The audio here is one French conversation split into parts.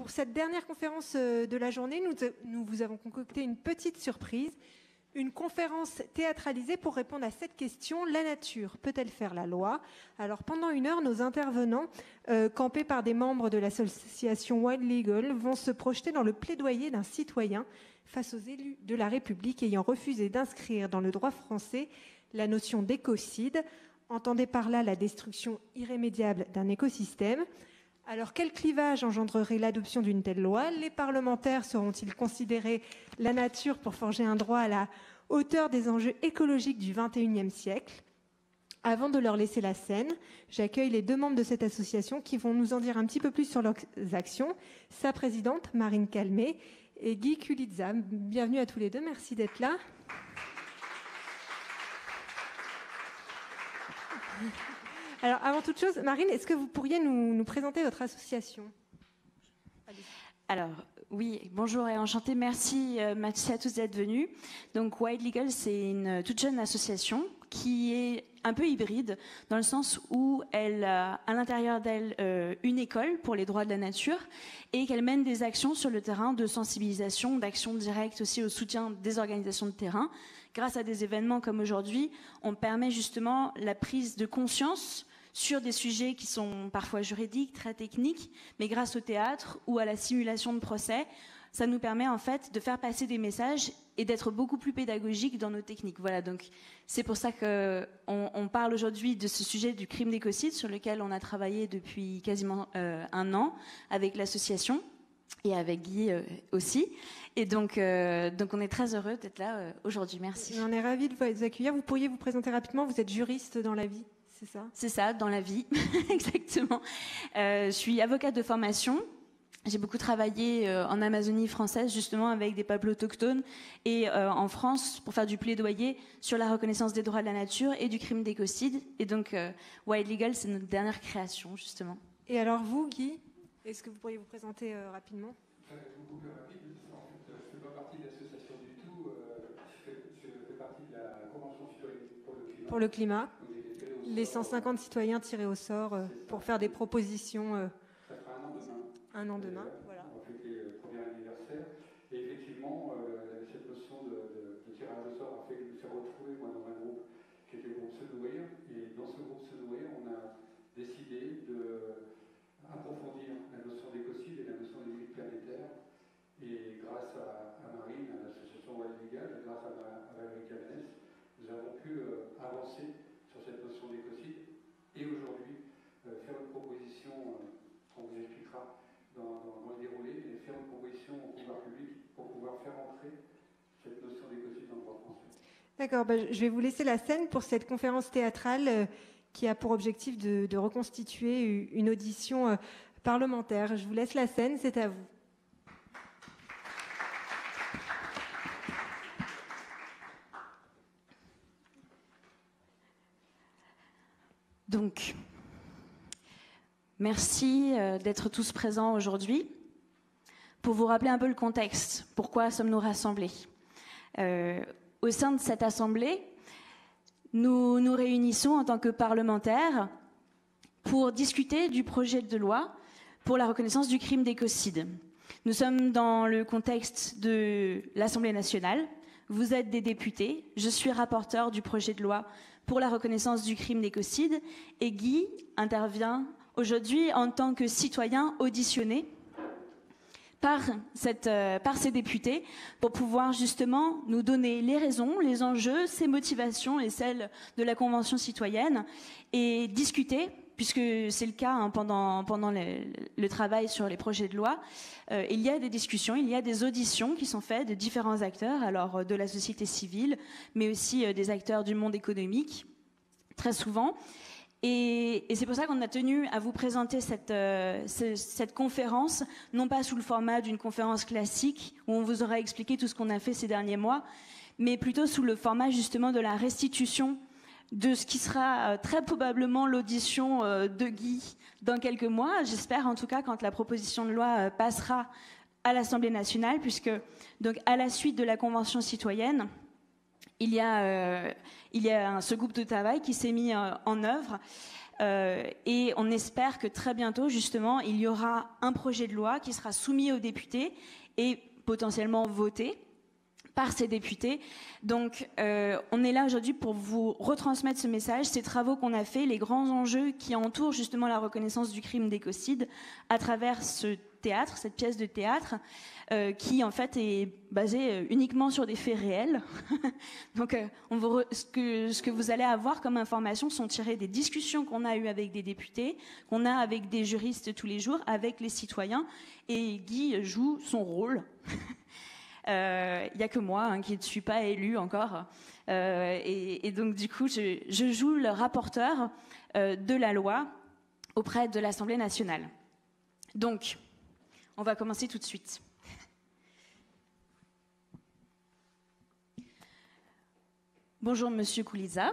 pour cette dernière conférence de la journée, nous vous avons concocté une petite surprise, une conférence théâtralisée pour répondre à cette question: la nature peut-elle faire la loi? Alors pendant 1 heure, nos intervenants, campés par des membres de l'association Wild Legal, vont se projeter dans le plaidoyer d'un citoyen face aux élus de la République ayant refusé d'inscrire dans le droit français la notion d'écocide. Entendez par là la destruction irrémédiable d'un écosystème. Alors, quel clivage engendrerait l'adoption d'une telle loi? Les parlementaires sauront-ils considérer la nature pour forger un droit à la hauteur des enjeux écologiques du XXIe siècle? Avant de leur laisser la scène, j'accueille les 2 membres de cette association qui vont nous en dire un petit peu plus sur leurs actions. Sa présidente, Marine Calmet, et Guy Kulitza. Bienvenue à tous les 2, merci d'être là. Alors, avant toute chose, Marine, est-ce que vous pourriez nous présenter votre association? Alors, oui, bonjour et enchantée. Merci à tous d'être venus. Donc, Wild Legal, c'est une toute jeune association qui est un peu hybride, dans le sens où elle a à l'intérieur d'elle une école pour les droits de la nature et qu'elle mène des actions sur le terrain de sensibilisation, d'action directe aussi au soutien des organisations de terrain. Grâce à des événements comme aujourd'hui, on permet justement la prise de conscience sur des sujets qui sont parfois juridiques, très techniques, mais grâce au théâtre ou à la simulation de procès, ça nous permet en fait de faire passer des messages et d'être beaucoup plus pédagogique dans nos techniques. Voilà, donc c'est pour ça qu'on parle aujourd'hui de ce sujet du crime d'écocide sur lequel on a travaillé depuis quasiment 1 an avec l'association et avec Guy aussi. Et donc on est très heureux d'être là aujourd'hui. Merci. On est ravis de vous accueillir. Vous pourriez vous présenter rapidement, vous êtes juriste dans la vie? C'est ça? C'est ça, dans la vie, exactement. Je suis avocate de formation. J'ai beaucoup travaillé en Amazonie française, justement, avec des peuples autochtones et en France pour faire du plaidoyer sur la reconnaissance des droits de la nature et du crime d'écocide. Et donc, Wild Legal, c'est notre dernière création, justement. Et alors vous, Guy, est-ce que vous pourriez vous présenter rapidement? Beaucoup plus rapide. En fait, je ne fais pas partie de l'association du tout. Je fais partie de la Convention citoyenne pour le climat. Les 150 citoyens tirés au sort pour faire des propositions. Ça fera 1 an demain. 1 an demain, voilà. On va fêter le 1er anniversaire. Et effectivement, cette notion de tirage au sort a fait que je me suis retrouvé moi, dans un groupe qui était le groupe Se Nourrir. Et dans ce groupe Se Nourrir, on a décidé d'approfondir la notion d'écocide et la notion des limites planétaires. Et grâce à Marine, à l'association Wild Legal, grâce à Valérie Cabanès, nous avons pu avancer sur cette notion d'écocide et aujourd'hui faire une proposition qu'on vous expliquera dans le déroulé, et faire une proposition au pouvoir public pour pouvoir faire entrer cette notion d'écocide dans le droit français. D'accord, je vais vous laisser la scène pour cette conférence théâtrale qui a pour objectif de reconstituer une audition parlementaire. Je vous laisse la scène, c'est à vous. Donc, merci d'être tous présents aujourd'hui. Pour vous rappeler un peu le contexte, pourquoi sommes-nous rassemblés? Au sein de cette assemblée, nous nous réunissons en tant que parlementaires pour discuter du projet de loi pour la reconnaissance du crime d'écocide. Nous sommes dans le contexte de l'Assemblée nationale. Vous êtes des députés. Je suis rapporteur du projet de loi pour la reconnaissance du crime d'écocide. Et Guy intervient aujourd'hui en tant que citoyen auditionné par ces députés pour pouvoir justement nous donner les raisons, les enjeux, ses motivations et celles de la Convention citoyenne et discuter, puisque c'est le cas pendant le travail sur les projets de loi, il y a des discussions, il y a des auditions qui sont faites de différents acteurs, alors de la société civile, mais aussi des acteurs du monde économique, très souvent. Et c'est pour ça qu'on a tenu à vous présenter cette conférence, non pas sous le format d'une conférence classique, où on vous aura expliqué tout ce qu'on a fait ces derniers mois, mais plutôt sous le format justement de la restitution de ce qui sera très probablement l'audition de Guy dans quelques mois, j'espère en tout cas quand la proposition de loi passera à l'Assemblée nationale, puisque donc à la suite de la Convention citoyenne, il y a ce groupe de travail qui s'est mis en œuvre Et on espère que très bientôt, justement, il y aura un projet de loi qui sera soumis aux députés et potentiellement voté par ces députés. Donc, on est là aujourd'hui pour vous retransmettre ce message, ces travaux qu'on a faits, les grands enjeux qui entourent justement la reconnaissance du crime d'écocide à travers ce théâtre, cette pièce de théâtre, qui en fait est basée uniquement sur des faits réels. Donc, ce que vous allez avoir comme information sont tirées des discussions qu'on a eues avec des députés, qu'on a avec des juristes tous les jours, avec les citoyens, et Guy joue son rôle. Il n'y a que moi qui ne suis pas élue encore. Et donc, du coup, je joue le rapporteur de la loi auprès de l'Assemblée nationale. Donc, on va commencer tout de suite. Bonjour, Monsieur Kouliza.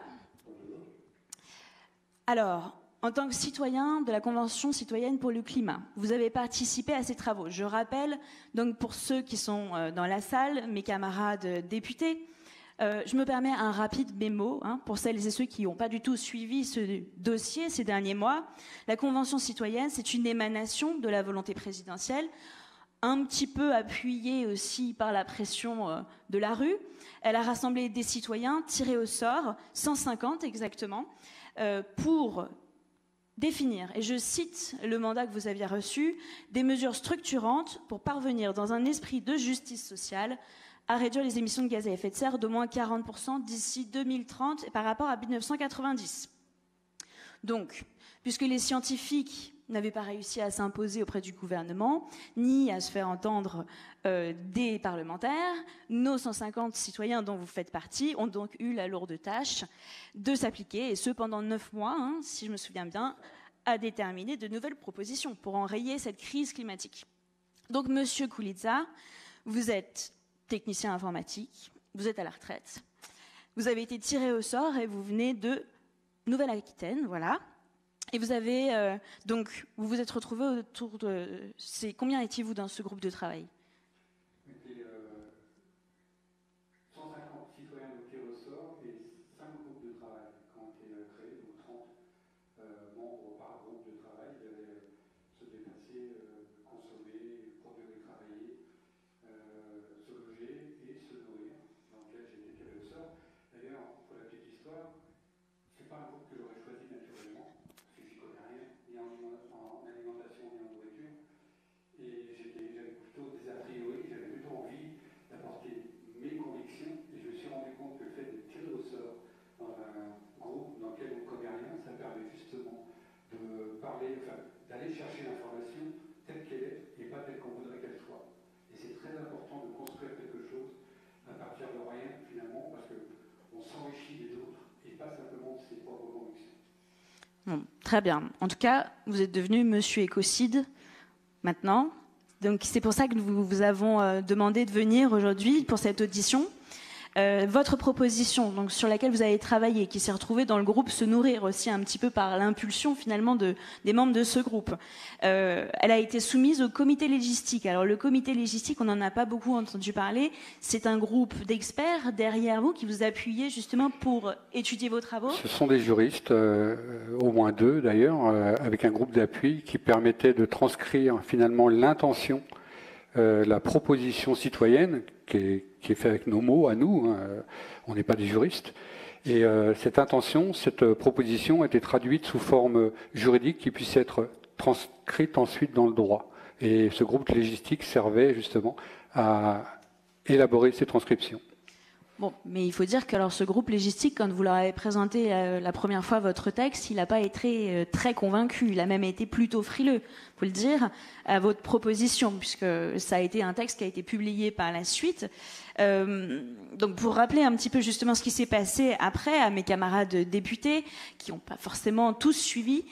Alors, en tant que citoyen de la Convention citoyenne pour le climat, vous avez participé à ces travaux. Je rappelle, donc pour ceux qui sont dans la salle, mes camarades députés, je me permets un rapide mémo pour celles et ceux qui n'ont pas du tout suivi ce dossier ces derniers mois. La Convention citoyenne, c'est une émanation de la volonté présidentielle, un petit peu appuyée aussi par la pression de la rue. Elle a rassemblé des citoyens tirés au sort, 150 exactement, pour définir, et je cite le mandat que vous aviez reçu, des mesures structurantes pour parvenir dans un esprit de justice sociale à réduire les émissions de gaz à effet de serre d'au moins 40% d'ici 2030 par rapport à 1990. Donc, puisque les scientifiques n'avaient pas réussi à s'imposer auprès du gouvernement, ni à se faire entendre des parlementaires, nos 150 citoyens dont vous faites partie ont donc eu la lourde tâche de s'appliquer, et ce pendant 9 mois, si je me souviens bien, à déterminer de nouvelles propositions pour enrayer cette crise climatique. Donc, Monsieur Kouliza, vous êtes technicien informatique, vous êtes à la retraite, vous avez été tiré au sort et vous venez de Nouvelle-Aquitaine, voilà. Et vous avez donc vous vous êtes retrouvé autour de combien étiez-vous dans ce groupe de travail? On était 150 citoyens de tirés au sort et 5 groupes de travail qui ont été créés, donc 30 membres par groupe de travail. Ils allaient se déplacer, consommer, produire et travailler, se loger et se nourrir, dans lequel j'ai été tiré au sort. D'ailleurs, pour la petite histoire, c'est pas un groupe que j'aurais choisi naturellement. Ni en alimentation ni en nourriture, et j'avais plutôt des a priori, j'avais plutôt envie d'apporter mes convictions, et je me suis rendu compte que le fait d'être tiré au sort dans un groupe dans lequel on ne connaît rien, ça permet justement de parler, d'aller chercher l'information telle qu'elle est et pas telle qu'on voudrait qu'elle soit. Et c'est très important de construire quelque chose à partir de rien finalement, parce qu'on s'enrichit des autres et pas simplement de ses propres convictions. Bon, très bien. En tout cas, vous êtes devenu Monsieur Écocide maintenant. Donc c'est pour ça que nous vous avons demandé de venir aujourd'hui pour cette audition. Votre proposition, donc sur laquelle vous avez travaillé, qui s'est retrouvée dans le groupe Se Nourrir aussi un petit peu par l'impulsion finalement des membres de ce groupe, elle a été soumise au comité légistique. Alors le comité légistique, on n'en a pas beaucoup entendu parler. C'est un groupe d'experts derrière vous qui vous appuyez justement pour étudier vos travaux. Ce sont des juristes, au moins 2 d'ailleurs, avec un groupe d'appui qui permettait de transcrire finalement l'intention, la proposition citoyenne qui est faite avec nos mots à nous, on n'est pas des juristes, et cette intention, cette proposition a été traduite sous forme juridique qui puisse être transcrite ensuite dans le droit. Et ce groupe légistique servait justement à élaborer ces transcriptions. Bon, mais il faut dire que alors ce groupe légistique, quand vous leur avez présenté la première fois votre texte, il n'a pas été très convaincu. Il a même été plutôt frileux, faut le dire, à votre proposition, puisque ça a été un texte qui a été publié par la suite. Donc, pour rappeler un petit peu justement ce qui s'est passé après à mes camarades députés, qui n'ont pas forcément tous suivi,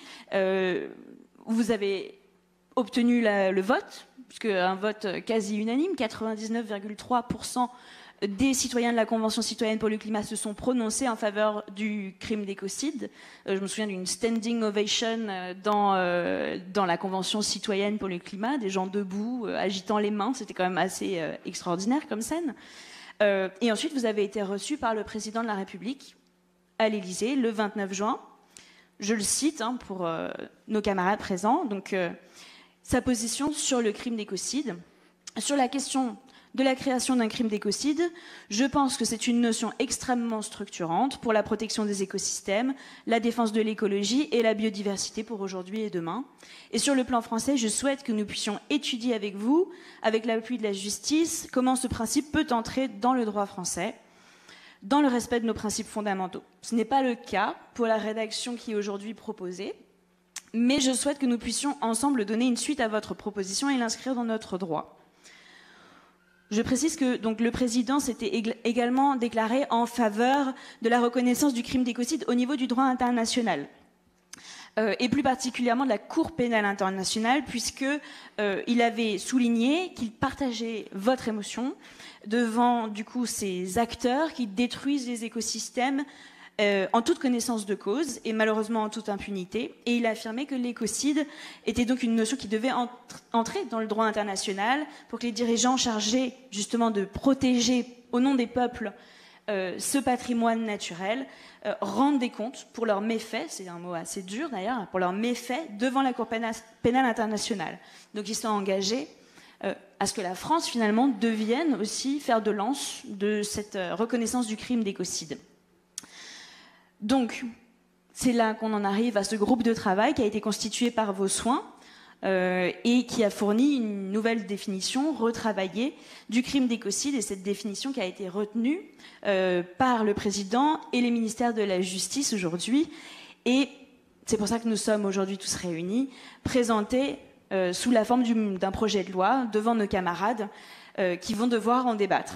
vous avez obtenu le vote, puisque un vote quasi unanime, 99,3% des citoyens de la Convention citoyenne pour le climat se sont prononcés en faveur du crime d'écocide. Je me souviens d'une standing ovation dans la Convention citoyenne pour le climat, des gens debout, agitant les mains. C'était quand même assez extraordinaire comme scène. Et ensuite, vous avez été reçu par le président de la République à l'Élysée le 29 juin. Je le cite pour nos camarades présents. Donc, sa position sur le crime d'écocide. Sur la question de la création d'un crime d'écocide, je pense que c'est une notion extrêmement structurante pour la protection des écosystèmes, la défense de l'écologie et la biodiversité pour aujourd'hui et demain. Et sur le plan français, je souhaite que nous puissions étudier avec vous, avec l'appui de la justice, comment ce principe peut entrer dans le droit français, dans le respect de nos principes fondamentaux. Ce n'est pas le cas pour la rédaction qui est aujourd'hui proposée, mais je souhaite que nous puissions ensemble donner une suite à votre proposition et l'inscrire dans notre droit. Je précise que donc, le président s'était également déclaré en faveur de la reconnaissance du crime d'écocide au niveau du droit international. Et plus particulièrement de la Cour pénale internationale, puisqu'il avait souligné qu'il partageait votre émotion devant du coup ces acteurs qui détruisent les écosystèmes en toute connaissance de cause et malheureusement en toute impunité. Et il a affirmé que l'écocide était donc une notion qui devait entrer dans le droit international pour que les dirigeants chargés justement de protéger au nom des peuples ce patrimoine naturel rendent des comptes pour leurs méfaits, c'est un mot assez dur d'ailleurs, pour leurs méfaits devant la Cour pénale internationale. Donc ils sont engagés à ce que la France finalement devienne aussi fer de lance de cette reconnaissance du crime d'écocide. Donc c'est là qu'on en arrive à ce groupe de travail qui a été constitué par vos soins et qui a fourni une nouvelle définition retravaillée du crime d'écocide, et cette définition qui a été retenue par le président et les ministères de la Justice aujourd'hui. Et c'est pour ça que nous sommes aujourd'hui tous réunis, présentés sous la forme d'un projet de loi devant nos camarades qui vont devoir en débattre.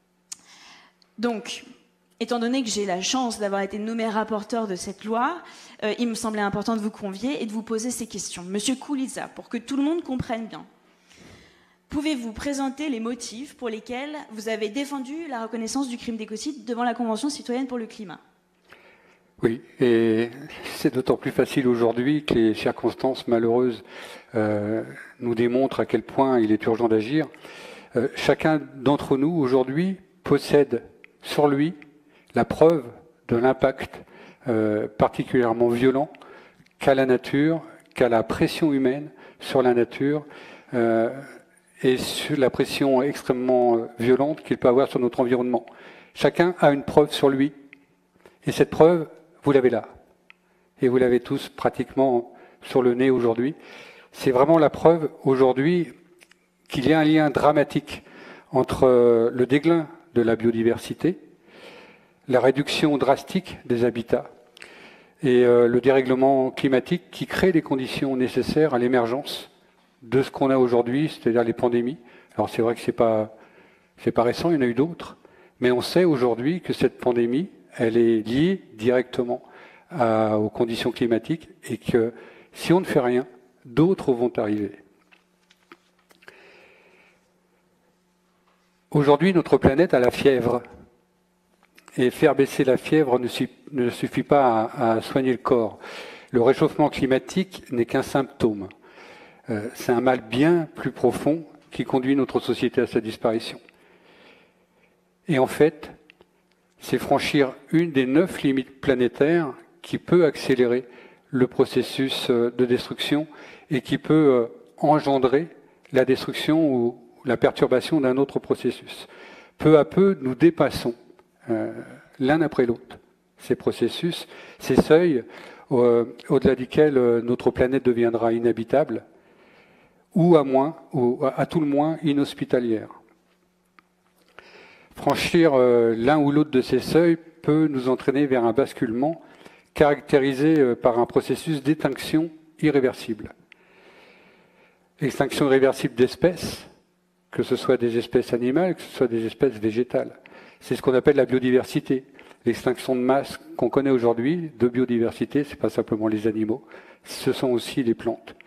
Donc, étant donné que j'ai la chance d'avoir été nommé rapporteur de cette loi, il me semblait important de vous convier et de vous poser ces questions. Monsieur Kouliza, pour que tout le monde comprenne bien, pouvez-vous présenter les motifs pour lesquels vous avez défendu la reconnaissance du crime d'écocide devant la Convention citoyenne pour le climat? Oui, et c'est d'autant plus facile aujourd'hui que les circonstances malheureuses nous démontrent à quel point il est urgent d'agir. Chacun d'entre nous aujourd'hui possède sur lui la preuve de l'impact particulièrement violent qu'a la nature, qu'a la pression humaine sur la nature et sur la pression extrêmement violente qu'il peut avoir sur notre environnement. Chacun a une preuve sur lui. Et cette preuve, vous l'avez là. Et vous l'avez tous pratiquement sur le nez aujourd'hui. C'est vraiment la preuve aujourd'hui qu'il y a un lien dramatique entre le déclin de la biodiversité, la réduction drastique des habitats et le dérèglement climatique qui crée les conditions nécessaires à l'émergence de ce qu'on a aujourd'hui, c'est-à-dire les pandémies. Alors c'est vrai que c'est pas récent, il y en a eu d'autres, mais on sait aujourd'hui que cette pandémie, elle est liée directement aux conditions climatiques et que si on ne fait rien, d'autres vont arriver. Aujourd'hui, notre planète a la fièvre. Et faire baisser la fièvre ne suffit pas à soigner le corps. Le réchauffement climatique n'est qu'un symptôme. C'est un mal bien plus profond qui conduit notre société à sa disparition. Et en fait, c'est franchir une des 9 limites planétaires qui peut accélérer le processus de destruction et qui peut engendrer la destruction ou la perturbation d'un autre processus. Peu à peu, nous dépassons l'un après l'autre ces processus, ces seuils au-delà desquels notre planète deviendra inhabitable ou à tout le moins inhospitalière. Franchir l'un ou l'autre de ces seuils peut nous entraîner vers un basculement caractérisé par un processus d'extinction irréversible. Extinction irréversible d'espèces, que ce soit des espèces animales, que ce soit des espèces végétales. C'est ce qu'on appelle la biodiversité. L'extinction de masse qu'on connaît aujourd'hui de biodiversité, ce n'est pas simplement les animaux, ce sont aussi les plantes.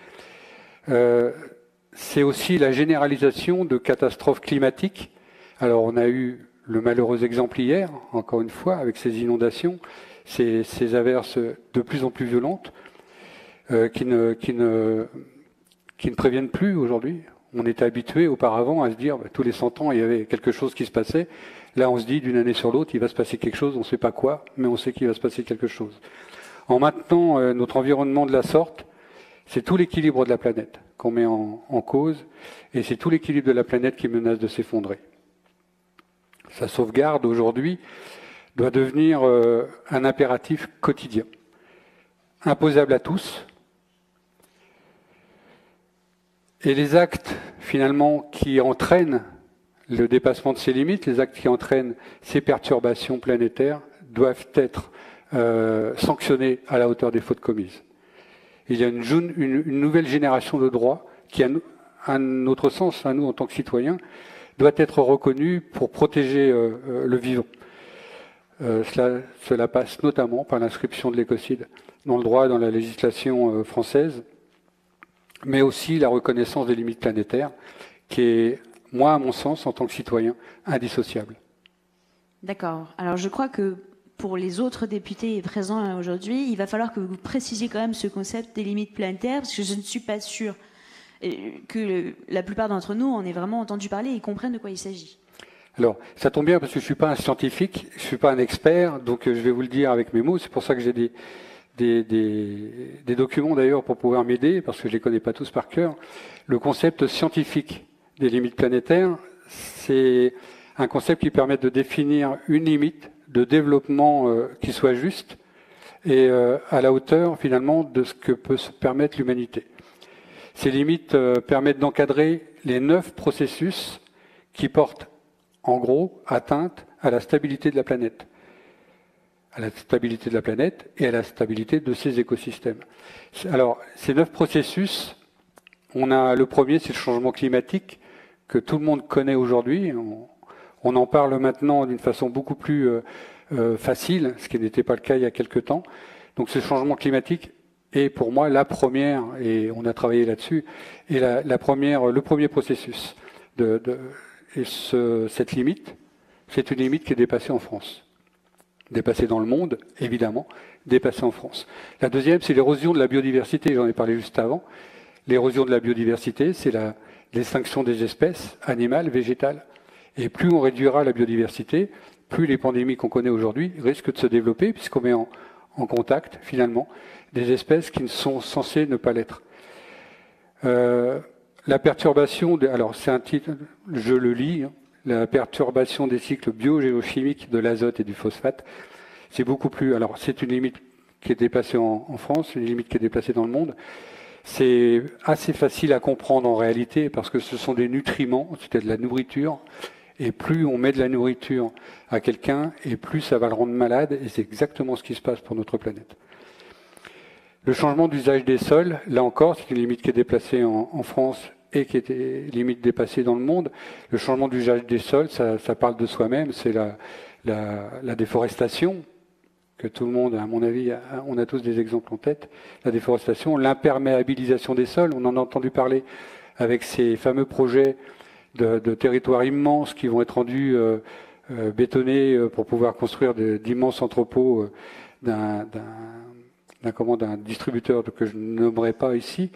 C'est aussi la généralisation de catastrophes climatiques. Alors on a eu le malheureux exemple hier, encore une fois, avec ces inondations, ces averses de plus en plus violentes, qui ne préviennent plus aujourd'hui. On était habitué auparavant à se dire, tous les 100 ans, il y avait quelque chose qui se passait. Là, on se dit, d'une année sur l'autre, il va se passer quelque chose, on ne sait pas quoi, mais on sait qu'il va se passer quelque chose. En maintenant notre environnement de la sorte, c'est tout l'équilibre de la planète qu'on met en cause, et c'est tout l'équilibre de la planète qui menace de s'effondrer. Sa sauvegarde, aujourd'hui, doit devenir un impératif quotidien, imposable à tous. Et les actes, finalement, qui entraînent le dépassement de ces limites, les actes qui entraînent ces perturbations planétaires, doivent être sanctionnés à la hauteur des fautes commises. Il y a une nouvelle génération de droits qui, à notre sens, à nous en tant que citoyens, doit être reconnue pour protéger le vivant. Cela passe notamment par l'inscription de l'écocide dans le droit et dans la législation française, mais aussi la reconnaissance des limites planétaires, qui est, moi, à mon sens, en tant que citoyen, indissociable. D'accord. Alors je crois que pour les autres députés présents aujourd'hui, il va falloir que vous précisiez quand même ce concept des limites planétaires, parce que je ne suis pas sûre que la plupart d'entre nous en aient vraiment entendu parler et comprennent de quoi il s'agit. Alors, ça tombe bien parce que je ne suis pas un scientifique, je ne suis pas un expert, donc je vais vous le dire avec mes mots. C'est pour ça que j'ai des documents d'ailleurs pour pouvoir m'aider, parce que je ne les connais pas tous par cœur. Le concept scientifique des limites planétaires, c'est un concept qui permet de définir une limite de développement qui soit juste et à la hauteur finalement de ce que peut se permettre l'humanité. Ces limites permettent d'encadrer les 9 processus qui portent en gros atteinte à la stabilité de la planète. À la stabilité de la planète et à la stabilité de ses écosystèmes. Alors, ces 9 processus, on a le premier, c'est le changement climatique, que tout le monde connaît aujourd'hui. On en parle maintenant d'une façon beaucoup plus facile, ce qui n'était pas le cas il y a quelque temps. Donc ce changement climatique est pour moi la première, et on a travaillé là-dessus, et le premier processus. Cette limite, c'est une limite qui est dépassée en France. Dépassée dans le monde, évidemment, dépassée en France. La deuxième, c'est l'érosion de la biodiversité, j'en ai parlé juste avant. L'érosion de la biodiversité, c'est l'extinction des espèces animales, végétales. Et plus on réduira la biodiversité, plus les pandémies qu'on connaît aujourd'hui risquent de se développer, puisqu'on met en contact, finalement, des espèces qui sont censées ne pas l'être. La perturbation, alors c'est un titre, je le lis, hein, la perturbation des cycles biogéochimiques de l'azote et du phosphate, c'est beaucoup plus... Alors c'est une limite qui est dépassée en France, une limite qui est déplacée dans le monde. C'est assez facile à comprendre en réalité, parce que ce sont des nutriments, c'est de la nourriture, et plus on met de la nourriture à quelqu'un, et plus ça va le rendre malade, et c'est exactement ce qui se passe pour notre planète. Le changement d'usage des sols, là encore, c'est une limite qui est déplacée en France et qui était limite dépassée dans le monde. Le changement d'usage des sols, ça parle de soi-même, c'est la déforestation, que tout le monde, à mon avis, on a tous des exemples en tête. La déforestation, l'imperméabilisation des sols, on en a entendu parler avec ces fameux projets de territoires immenses qui vont être rendus bétonnés pour pouvoir construire d'immenses entrepôts d'un distributeur que je ne nommerai pas ici.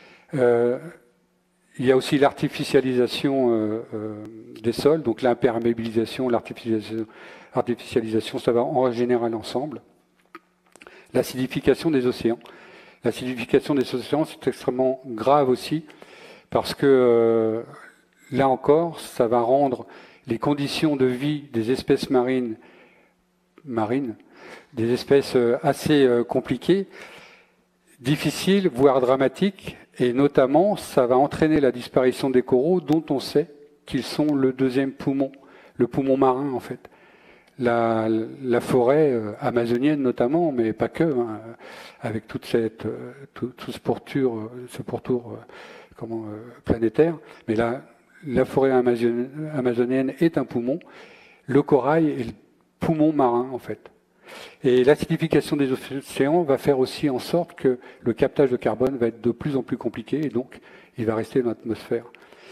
Il y a aussi l'artificialisation des sols, donc l'imperméabilisation, l'artificialisation, ça va en général ensemble. L'acidification des océans. L'acidification des océans, c'est extrêmement grave aussi, parce que là encore, ça va rendre les conditions de vie des espèces marines, des espèces assez compliquées, difficiles, voire dramatiques, et notamment, ça va entraîner la disparition des coraux, dont on sait qu'ils sont le deuxième poumon, le poumon marin en fait. La forêt amazonienne notamment, mais pas que, hein, avec tout ce pourtour planétaire, mais la forêt amazonienne est un poumon, le corail est le poumon marin en fait. Et l'acidification des océans va faire aussi en sorte que le captage de carbone va être de plus en plus compliqué et donc il va rester dans l'atmosphère.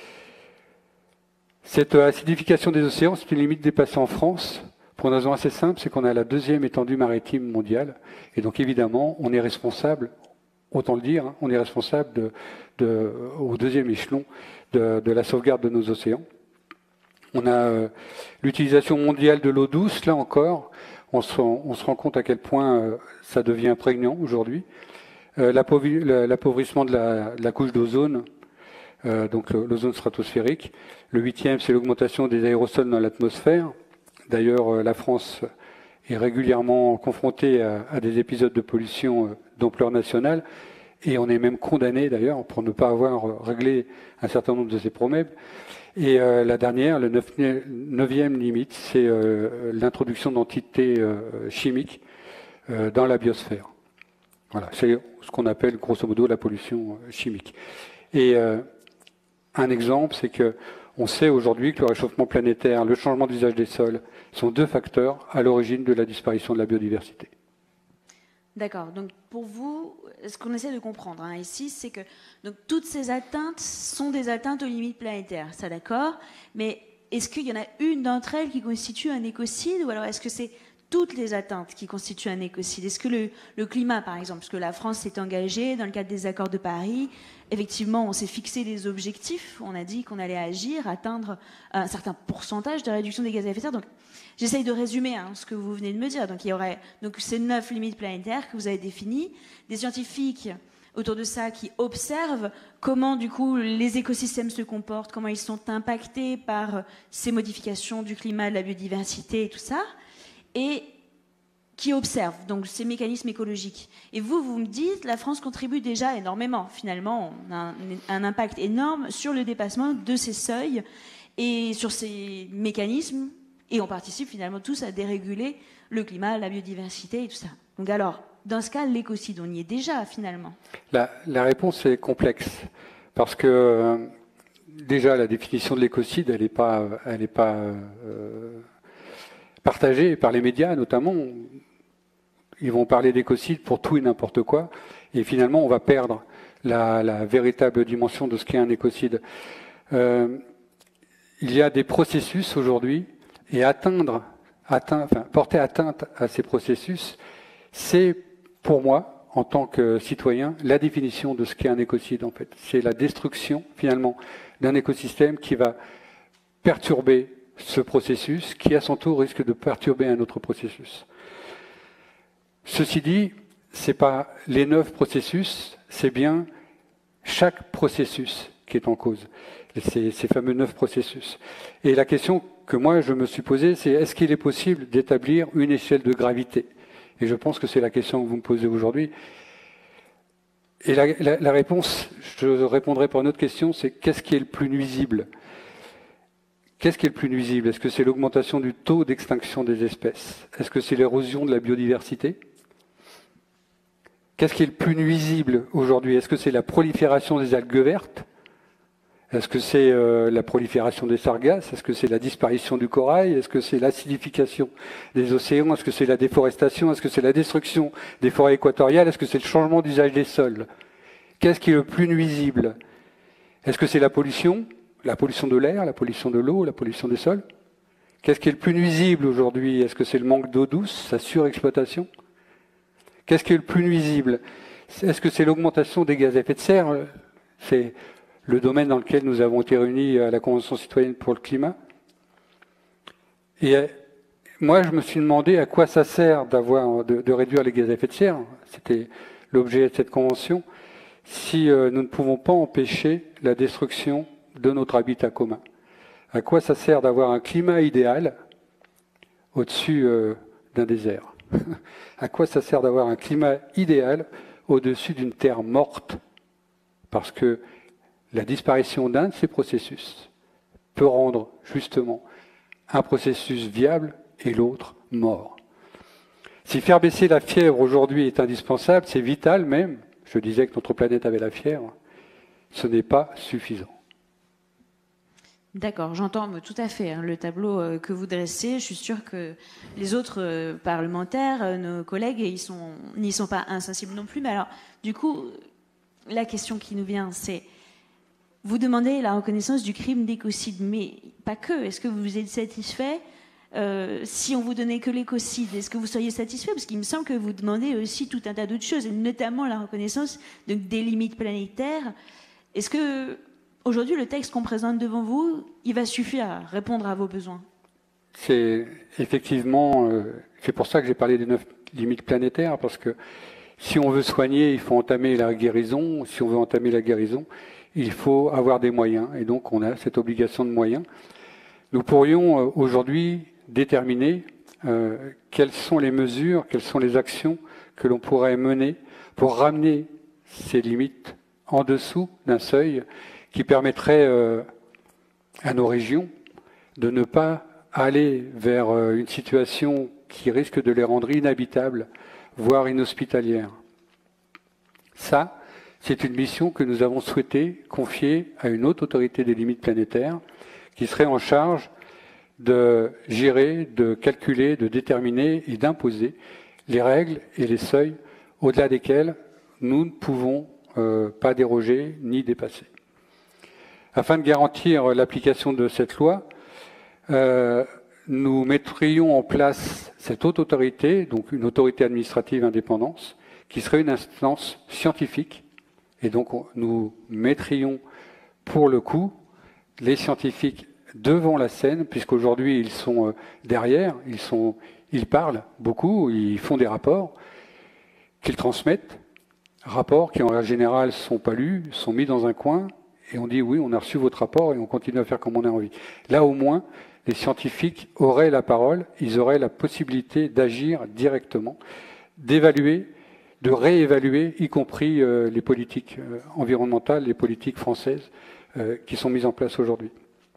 Cette acidification des océans, c'est une limite dépassée en France pour une raison assez simple, c'est qu'on a la deuxième étendue maritime mondiale et donc évidemment on est responsable, autant le dire, hein, on est responsable au deuxième échelon de la sauvegarde de nos océans. On a l'utilisation mondiale de l'eau douce, là encore. on se rend compte à quel point ça devient prégnant aujourd'hui. L'appauvrissement de la couche d'ozone, donc l'ozone stratosphérique. Le 8e, c'est l'augmentation des aérosols dans l'atmosphère. D'ailleurs, la France est régulièrement confrontée à des épisodes de pollution d'ampleur nationale, et on est même condamné d'ailleurs pour ne pas avoir réglé un certain nombre de ces problèmes. Et la dernière, le 9e limite, c'est l'introduction d'entités chimiques dans la biosphère. Voilà, c'est ce qu'on appelle grosso modo la pollution chimique. Et un exemple, c'est que on sait aujourd'hui que le réchauffement planétaire, le changement d'usage des sols sont 2 facteurs à l'origine de la disparition de la biodiversité. D'accord. Donc pour vous, ce qu'on essaie de comprendre ici, c'est que donc, toutes ces atteintes sont des atteintes aux limites planétaires, ça d'accord. Mais est-ce qu'il y en a une d'entre elles qui constitue un écocide, ou alors est-ce que c'est toutes les atteintes qui constituent un écocide? Est-ce que le climat, par exemple, parce que la France s'est engagée dans le cadre des accords de Paris, effectivement, on s'est fixé des objectifs, on a dit qu'on allait agir, atteindre un certain pourcentage de réduction des gaz à effet de serre. Donc, j'essaye de résumer ce que vous venez de me dire. Donc, il y aurait donc, ces 9 limites planétaires que vous avez définies, des scientifiques autour de ça qui observent comment, du coup, les écosystèmes se comportent, comment ils sont impactés par ces modifications du climat, de la biodiversité et tout ça, et qui observent donc ces mécanismes écologiques. Et vous me dites, la France contribue déjà énormément. Finalement, on a un impact énorme sur le dépassement de ces seuils et sur ces mécanismes, et on participe finalement tous à déréguler le climat, la biodiversité et tout ça. Donc alors, dans ce cas, l'écocide, on y est déjà finalement. La réponse est complexe, parce que déjà la définition de l'écocide, elle n'est pas partagée par les médias notamment. Ils vont parler d'écocide pour tout et n'importe quoi, et finalement on va perdre la véritable dimension de ce qu'est un écocide. Il y a des processus aujourd'hui, et porter atteinte à ces processus, c'est pour moi, en tant que citoyen, la définition de ce qu'est un écocide en fait. C'est la destruction finalement d'un écosystème qui va perturber ce processus, qui à son tour risque de perturber un autre processus. Ceci dit, ce n'est pas les 9 processus, c'est bien chaque processus qui est en cause, ces fameux 9 processus. Et la question que moi je me suis posée, c'est est-ce qu'il est possible d'établir une échelle de gravité? Et je pense que c'est la question que vous me posez aujourd'hui. Et la réponse, je répondrai par une autre question, c'est qu'est-ce qui est le plus nuisible? Qu'est-ce qui est le plus nuisible? Est-ce que c'est l'augmentation du taux d'extinction des espèces? Est-ce que c'est l'érosion de la biodiversité? Qu'est-ce qui est le plus nuisible aujourd'hui? Est-ce que c'est la prolifération des algues vertes? Est-ce que c'est la prolifération des sargasses? Est-ce que c'est la disparition du corail? Est-ce que c'est l'acidification des océans? Est-ce que c'est la déforestation? Est-ce que c'est la destruction des forêts équatoriales? Est-ce que c'est le changement d'usage des sols? Qu'est-ce qui est le plus nuisible? Est-ce que c'est la pollution? La pollution de l'air, la pollution de l'eau, la pollution des sols? Qu'est-ce qui est le plus nuisible aujourd'hui? Est-ce que c'est le manque d'eau douce, sa surexploitation? Qu'est-ce qui est le plus nuisible? Est-ce que c'est l'augmentation des gaz à effet de serre? C'est le domaine dans lequel nous avons été réunis à la Convention citoyenne pour le climat. Et moi, je me suis demandé à quoi ça sert de réduire les gaz à effet de serre. C'était l'objet de cette convention. Si nous ne pouvons pas empêcher la destruction de notre habitat commun. À quoi ça sert d'avoir un climat idéal au-dessus d'un désert? À quoi ça sert d'avoir un climat idéal au-dessus d'une terre morte? Parce que la disparition d'un de ces processus peut rendre justement un processus viable et l'autre mort. Si faire baisser la fièvre aujourd'hui est indispensable, c'est vital même, je disais que notre planète avait la fièvre, ce n'est pas suffisant. D'accord, j'entends tout à fait le tableau que vous dressez. Je suis sûre que les autres parlementaires, nos collègues, n'y sont pas insensibles non plus. Mais alors, du coup, la question qui nous vient, c'est vous demandez la reconnaissance du crime d'écocide, mais pas que. Est-ce que vous êtes satisfait si on vous donnait que l'écocide? Est-ce que vous seriez satisfait? Parce qu'il me semble que vous demandez aussi tout un tas d'autres choses, et notamment la reconnaissance des limites planétaires. Est-ce que aujourd'hui, le texte qu'on présente devant vous, il va suffire à répondre à vos besoins? C'est effectivement c'est pour ça que j'ai parlé des 9 limites planétaires, parce que si on veut soigner, il faut entamer la guérison. Si on veut entamer la guérison, il faut avoir des moyens. Et donc, on a cette obligation de moyens. Nous pourrions aujourd'hui déterminer quelles sont les mesures, quelles sont les actions que l'on pourrait mener pour ramener ces limites en dessous d'un seuil qui permettrait à nos régions de ne pas aller vers une situation qui risque de les rendre inhabitables, voire inhospitalières. Ça, c'est une mission que nous avons souhaité confier à une haute autorité des limites planétaires qui serait en charge de gérer, de calculer, de déterminer et d'imposer les règles et les seuils au-delà desquels nous ne pouvons pas déroger ni dépasser. Afin de garantir l'application de cette loi, nous mettrions en place cette haute autorité, donc une autorité administrative indépendante, qui serait une instance scientifique. Et donc nous mettrions pour le coup les scientifiques devant la scène, puisqu'aujourd'hui ils sont derrière, ils parlent beaucoup, ils font des rapports qu'ils transmettent, rapports qui en général ne sont pas lus, sont mis dans un coin, et on dit oui, on a reçu votre rapport et on continue à faire comme on a envie. Là au moins, les scientifiques auraient la parole, ils auraient la possibilité d'agir directement, d'évaluer, de réévaluer, y compris les politiques environnementales, les politiques françaises qui sont mises en place aujourd'hui.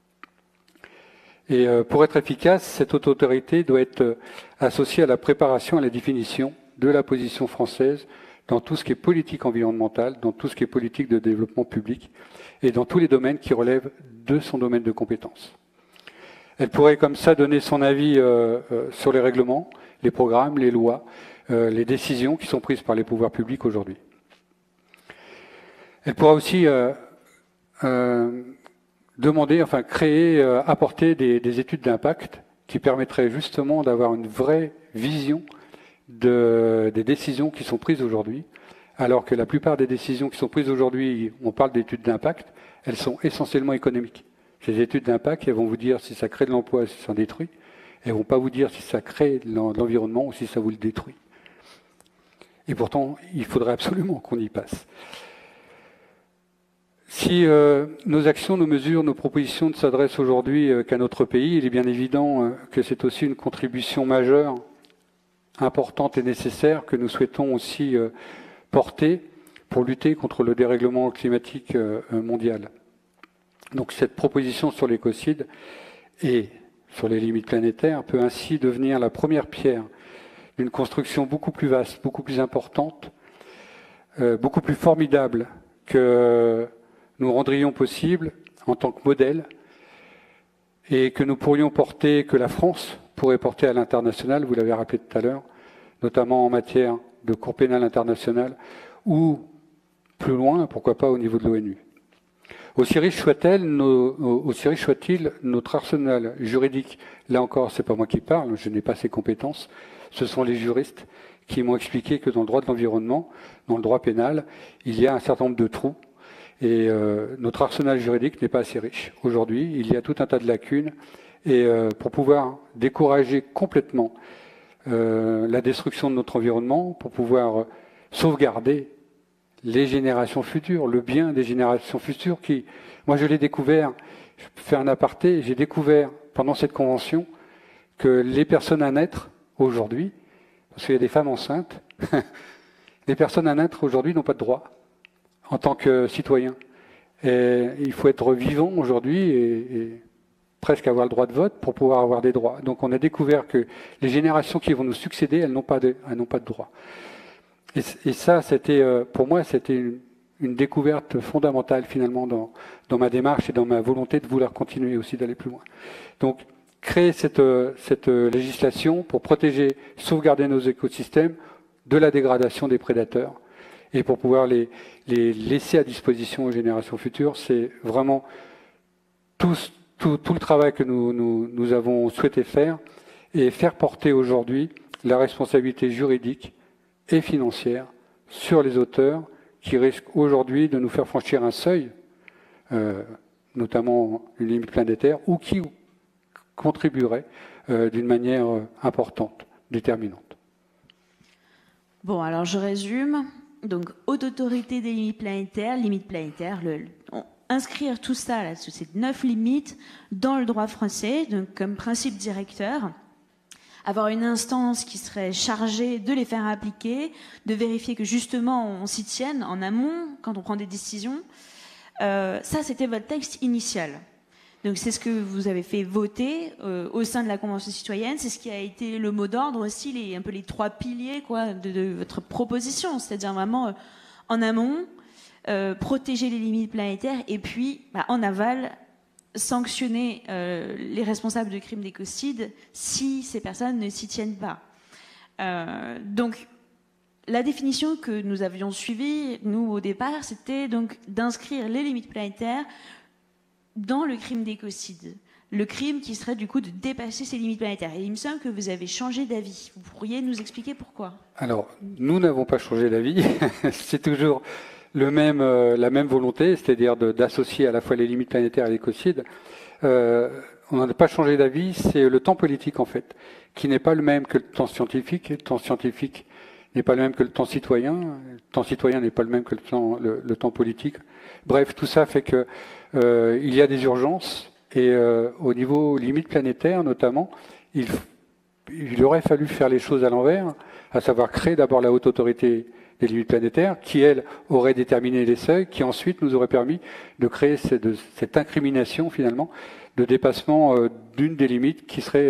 Et pour être efficace, cette haute autorité doit être associée à la préparation et à la définition de la position française dans tout ce qui est politique environnementale, dans tout ce qui est politique de développement public et dans tous les domaines qui relèvent de son domaine de compétence. Elle pourrait comme ça donner son avis sur les règlements, les programmes, les lois, les décisions qui sont prises par les pouvoirs publics aujourd'hui. Elle pourra aussi demander, enfin créer, apporter des études d'impact qui permettraient justement d'avoir une vraie vision des décisions qui sont prises aujourd'hui, alors que la plupart des décisions qui sont prises aujourd'hui, on parle d'études d'impact, elles sont essentiellement économiques. Ces études d'impact, elles vont vous dire si ça crée de l'emploi, si ça en détruit. Elles ne vont pas vous dire si ça crée de l'environnement ou si ça vous le détruit. Et pourtant, il faudrait absolument qu'on y passe. Si nos actions, nos mesures, nos propositions ne s'adressent aujourd'hui qu'à notre pays, il est bien évident que c'est aussi une contribution majeure, importante et nécessaire que nous souhaitons aussi porter pour lutter contre le dérèglement climatique mondial. Donc cette proposition sur l'écocide et sur les limites planétaires peut ainsi devenir la première pierre d'une construction beaucoup plus vaste, beaucoup plus importante, beaucoup plus formidable que nous rendrions possible en tant que modèle et que nous pourrions porter, que la France pourrait porter à l'international, vous l'avez rappelé tout à l'heure, notamment en matière de Cour pénale internationale ou plus loin, pourquoi pas au niveau de l'ONU. Aussi riche soit-il notre arsenal juridique. Là encore, c'est pas moi qui parle, je n'ai pas ces compétences. Ce sont les juristes qui m'ont expliqué que dans le droit de l'environnement, dans le droit pénal, il y a un certain nombre de trous. Et notre arsenal juridique n'est pas assez riche. Aujourd'hui, il y a tout un tas de lacunes. Et pour pouvoir décourager complètement la destruction de notre environnement, pour pouvoir sauvegarder les générations futures, le bien des générations futures qui, moi je l'ai découvert, je fais un aparté, j'ai découvert pendant cette convention que les personnes à naître aujourd'hui, parce qu'il y a des femmes enceintes, les personnes à naître aujourd'hui n'ont pas de droit en tant que citoyens. Et il faut être vivant aujourd'hui et presque avoir le droit de vote pour pouvoir avoir des droits. Donc on a découvert que les générations qui vont nous succéder, elles n'ont pas de droit. Et ça, c'était, pour moi, c'était une découverte fondamentale finalement dans ma démarche et dans ma volonté de vouloir continuer aussi d'aller plus loin. Donc, créer cette législation pour protéger, sauvegarder nos écosystèmes de la dégradation des prédateurs et pour pouvoir les laisser à disposition aux générations futures, c'est vraiment tout le travail que nous avons souhaité faire et faire porter aujourd'hui la responsabilité juridique et financière sur les auteurs qui risquent aujourd'hui de nous faire franchir un seuil, notamment une limite planétaire, ou qui contribueraient d'une manière importante. déterminante. Bon, alors je résume. Donc, haute autorité des limites planétaires, inscrire tout ça, là, ces 9 limites, dans le droit français, donc comme principe directeur, avoir une instance qui serait chargée de les faire appliquer, de vérifier que justement on s'y tienne en amont quand on prend des décisions. Ça, c'était votre texte initial. Donc c'est ce que vous avez fait voter au sein de la Convention citoyenne. C'est ce qui a été le mot d'ordre aussi, un peu les 3 piliers quoi, de votre proposition. C'est-à-dire vraiment en amont, protéger les limites planétaires et puis en aval, sanctionner les responsables de crimes d'écocide si ces personnes ne s'y tiennent pas. Donc la définition que nous avions suivie, nous au départ, c'était donc d'inscrire les limites planétaires dans le crime d'écocide. Le crime qui serait du coup de dépasser ces limites planétaires. Et il me semble que vous avez changé d'avis. Vous pourriez nous expliquer pourquoi? Alors, nous n'avons pas changé d'avis. C'est toujours la même volonté, c'est-à-dire d'associer à la fois les limites planétaires et l'écocide. On n'a pas changé d'avis, c'est le temps politique en fait, qui n'est pas le même que le temps scientifique. Le temps scientifique n'est pas le même que le temps citoyen. Le temps citoyen n'est pas le même que le temps politique. Bref, tout ça fait que il y a des urgences et au niveau limite planétaire notamment, il aurait fallu faire les choses à l'envers, à savoir créer d'abord la haute autorité des limites planétaires, qui elle aurait déterminé les seuils, qui ensuite nous aurait permis de créer cette incrimination finalement de dépassement d'une des limites qui serait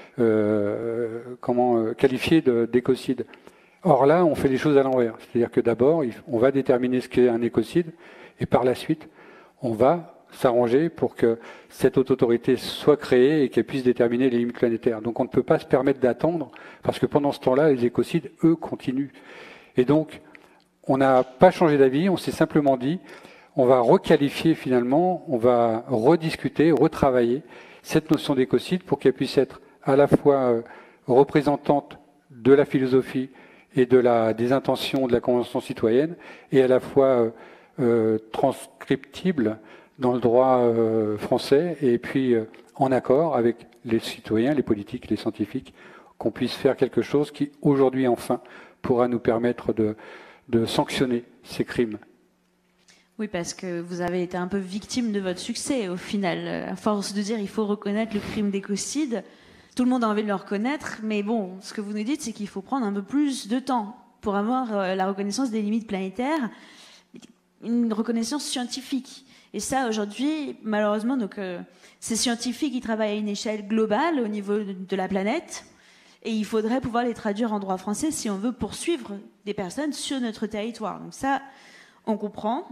qualifiée d'écocide. Or là, on fait les choses à l'envers, c'est-à-dire que d'abord, on va déterminer ce qu'est un écocide et par la suite, on va s'arranger pour que cette haute autorité soit créée et qu'elle puisse déterminer les limites planétaires. Donc on ne peut pas se permettre d'attendre, parce que pendant ce temps-là, les écocides, eux, continuent. Et donc, on n'a pas changé d'avis, on s'est simplement dit, on va requalifier finalement, on va rediscuter, retravailler cette notion d'écocide pour qu'elle puisse être à la fois représentante de la philosophie et des intentions de la Convention citoyenne, et à la fois transcriptible dans le droit français, et puis en accord avec les citoyens, les politiques, les scientifiques, qu'on puisse faire quelque chose qui, aujourd'hui enfin, pourra nous permettre de sanctionner ces crimes. Oui, parce que vous avez été un peu victime de votre succès, au final. À force de dire il faut reconnaître le crime d'écocide, tout le monde a envie de le reconnaître, mais bon, ce que vous nous dites, c'est qu'il faut prendre un peu plus de temps pour avoir la reconnaissance des limites planétaires, une reconnaissance scientifique. Et ça, aujourd'hui, malheureusement, donc, ces scientifiques qui travaillent à une échelle globale au niveau de la planète, et il faudrait pouvoir les traduire en droit français si on veut poursuivre des personnes sur notre territoire. Donc ça, on comprend.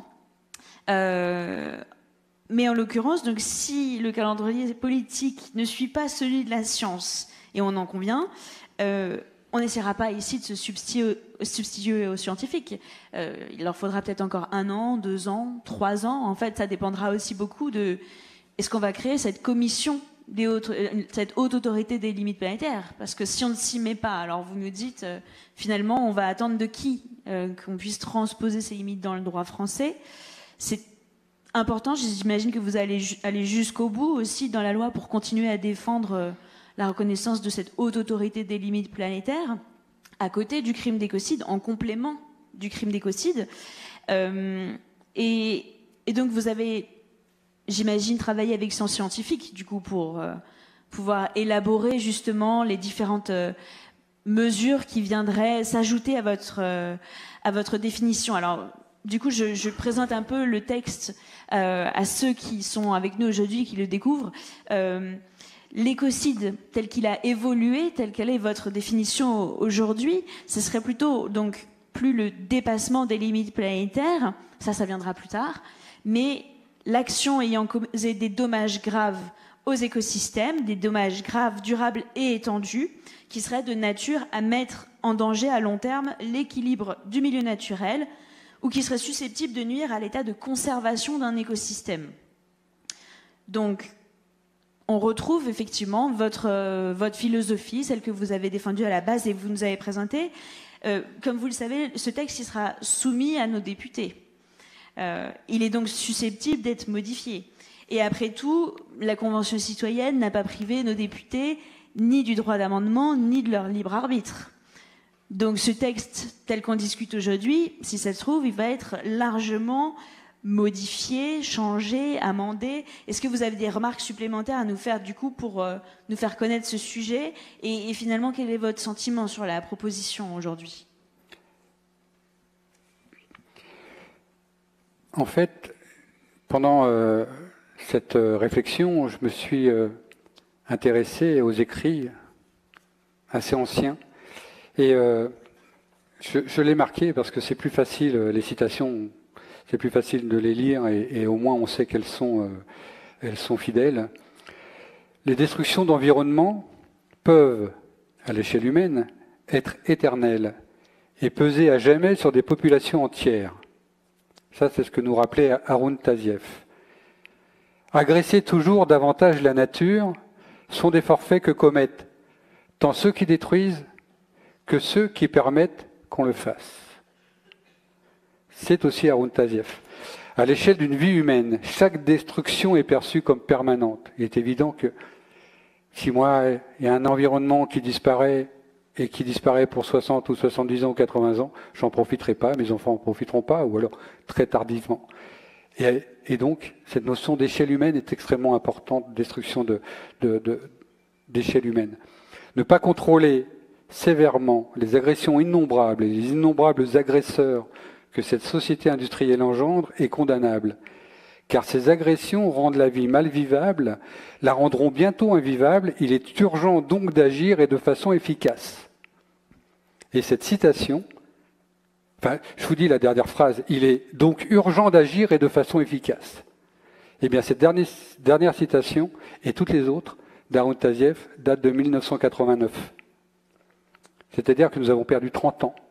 Mais en l'occurrence, donc, si le calendrier politique ne suit pas celui de la science, et on en convient, on n'essaiera pas ici de se substituer aux scientifiques. Il leur faudra peut-être encore 1 an, 2 ans, 3 ans. En fait, ça dépendra aussi beaucoup de est-ce qu'on va créer cette commission cette haute autorité des limites planétaires. Parce que si on ne s'y met pas, alors vous nous dites, finalement, on va attendre de qui qu'on puisse transposer ces limites dans le droit français. C'est important, j'imagine que vous allez aller jusqu'au bout aussi dans la loi pour continuer à défendre la reconnaissance de cette haute autorité des limites planétaires, à côté du crime d'écocide, en complément du crime d'écocide. Et donc vous avez, j'imagine, travaillé avec ces scientifiques, du coup, pour pouvoir élaborer justement les différentes mesures qui viendraient s'ajouter à votre définition. Alors, du coup, je présente un peu le texte à ceux qui sont avec nous aujourd'hui, qui le découvrent. L'écocide, tel qu'il a évolué, telle qu'elle est votre définition aujourd'hui, ce serait plutôt donc plus le dépassement des limites planétaires, ça viendra plus tard, mais l'action ayant causé des dommages graves aux écosystèmes, des dommages graves, durables et étendus, qui seraient de nature à mettre en danger à long terme l'équilibre du milieu naturel, ou qui seraient susceptibles de nuire à l'état de conservation d'un écosystème. Donc, on retrouve effectivement votre philosophie, celle que vous avez défendue à la base et que vous nous avez présentée. Comme vous le savez, ce texte il sera soumis à nos députés. Il est donc susceptible d'être modifié. Et après tout, la Convention citoyenne n'a pas privé nos députés ni du droit d'amendement, ni de leur libre arbitre. Donc ce texte, tel qu'on discute aujourd'hui, si ça se trouve, il va être largement modifié, changé, amendé. Est-ce que vous avez des remarques supplémentaires à nous faire du coup pour nous faire connaître ce sujet et finalement, quel est votre sentiment sur la proposition aujourd'hui? En fait, pendant cette réflexion, je me suis intéressé aux écrits assez anciens. Et je l'ai marqué parce que c'est plus facile, les citations, c'est plus facile de les lire et au moins on sait qu'elles sont fidèles. Les destructions d'environnement peuvent, à l'échelle humaine, être éternelles et peser à jamais sur des populations entières. Ça, c'est ce que nous rappelait Arun Taziev. Agresser toujours davantage la nature sont des forfaits que commettent tant ceux qui détruisent que ceux qui permettent qu'on le fasse. C'est aussi Arun Taziev. À l'échelle d'une vie humaine, chaque destruction est perçue comme permanente. Il est évident que si moi, il y a un environnement qui disparaît et qui disparaît pour 60 ou 70 ans ou 80 ans, j'en profiterai pas, mes enfants en profiteront pas, ou alors très tardivement. Et donc, cette notion d'échelle humaine est extrêmement importante, destruction d'échelle humaine. Ne pas contrôler sévèrement les agressions innombrables et les innombrables agresseurs que cette société industrielle engendre est condamnable. Car ces agressions rendent la vie mal vivable, la rendront bientôt invivable. Il est urgent donc d'agir et de façon efficace. Et cette citation, enfin, je vous dis la dernière phrase, il est donc urgent d'agir et de façon efficace. Eh bien, cette dernière citation et toutes les autres d'Arun Taziev datent de 1989. C'est-à-dire que nous avons perdu 30 ans.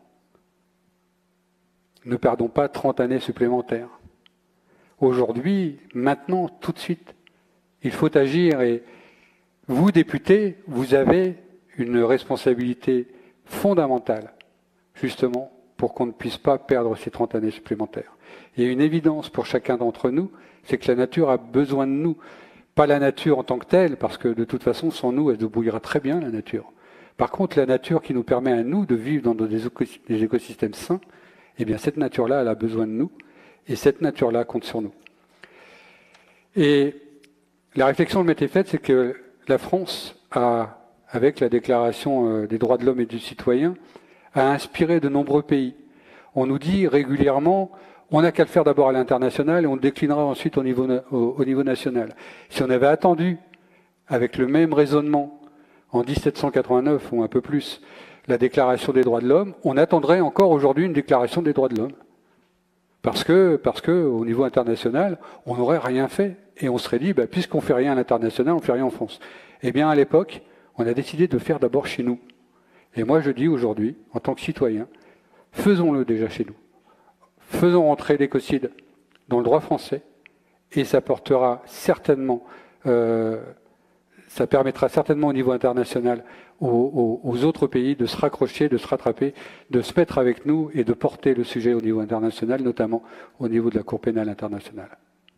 Ne perdons pas 30 années supplémentaires. Aujourd'hui, maintenant, tout de suite, il faut agir et vous, députés, vous avez une responsabilité fondamentale, justement, pour qu'on ne puisse pas perdre ces 30 années supplémentaires. Il y a une évidence pour chacun d'entre nous, c'est que la nature a besoin de nous. Pas la nature en tant que telle, parce que de toute façon, sans nous, elle se débrouillera très bien, la nature. Par contre, la nature qui nous permet à nous de vivre dans des écosystèmes sains, eh bien, cette nature-là, elle a besoin de nous, et cette nature-là compte sur nous. Et la réflexion que je m'étais faite, c'est que la France a, avec la Déclaration des droits de l'homme et du citoyen, a inspiré de nombreux pays. On nous dit régulièrement, on n'a qu'à le faire d'abord à l'international et on le déclinera ensuite au niveau national. Si on avait attendu, avec le même raisonnement, en 1789 ou un peu plus, la Déclaration des droits de l'homme, on attendrait encore aujourd'hui une Déclaration des droits de l'homme. Parce que au niveau international, on n'aurait rien fait. Et on serait dit, puisqu'on ne fait rien à l'international, on ne fait rien en France. Eh bien, à l'époque, on a décidé de le faire d'abord chez nous. Et moi, je dis aujourd'hui, en tant que citoyen, faisons-le déjà chez nous. Faisons rentrer l'écocide dans le droit français, et ça portera certainement, ça permettra certainement au niveau international aux autres pays de se raccrocher, de se rattraper, de se mettre avec nous et de porter le sujet au niveau international, notamment au niveau de la Cour pénale internationale.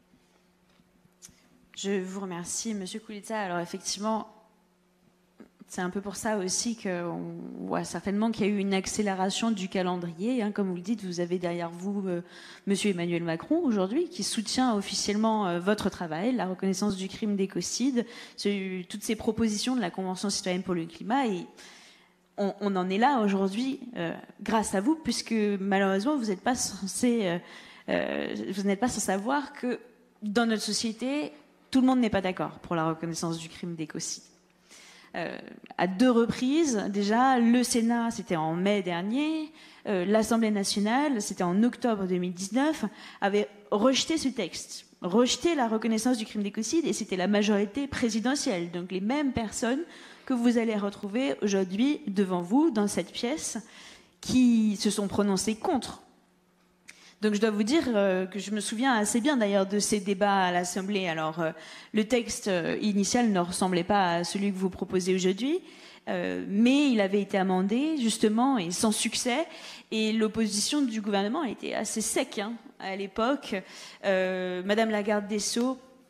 Je vous remercie, Monsieur Koulitsa. Alors effectivement, c'est un peu pour ça aussi qu'on voit certainement qu'il y a eu une accélération du calendrier. Comme vous le dites, vous avez derrière vous Monsieur Emmanuel Macron aujourd'hui qui soutient officiellement votre travail, la reconnaissance du crime d'écocide, toutes ces propositions de la Convention citoyenne pour le climat. Et on en est là aujourd'hui grâce à vous, puisque malheureusement vous n'êtes pas censé savoir que dans notre société, tout le monde n'est pas d'accord pour la reconnaissance du crime d'écocide. À 2 reprises, déjà, le Sénat, c'était en mai dernier, l'Assemblée nationale, c'était en octobre 2019, avait rejeté ce texte, rejeté la reconnaissance du crime d'écocide, et c'était la majorité présidentielle, donc les mêmes personnes que vous allez retrouver aujourd'hui devant vous, dans cette pièce, qui se sont prononcées contre. Donc je dois vous dire que je me souviens assez bien d'ailleurs de ces débats à l'Assemblée. Alors le texte initial ne ressemblait pas à celui que vous proposez aujourd'hui, mais il avait été amendé justement et sans succès. Et l'opposition du gouvernement était assez sec à l'époque. Madame la garde des Sceaux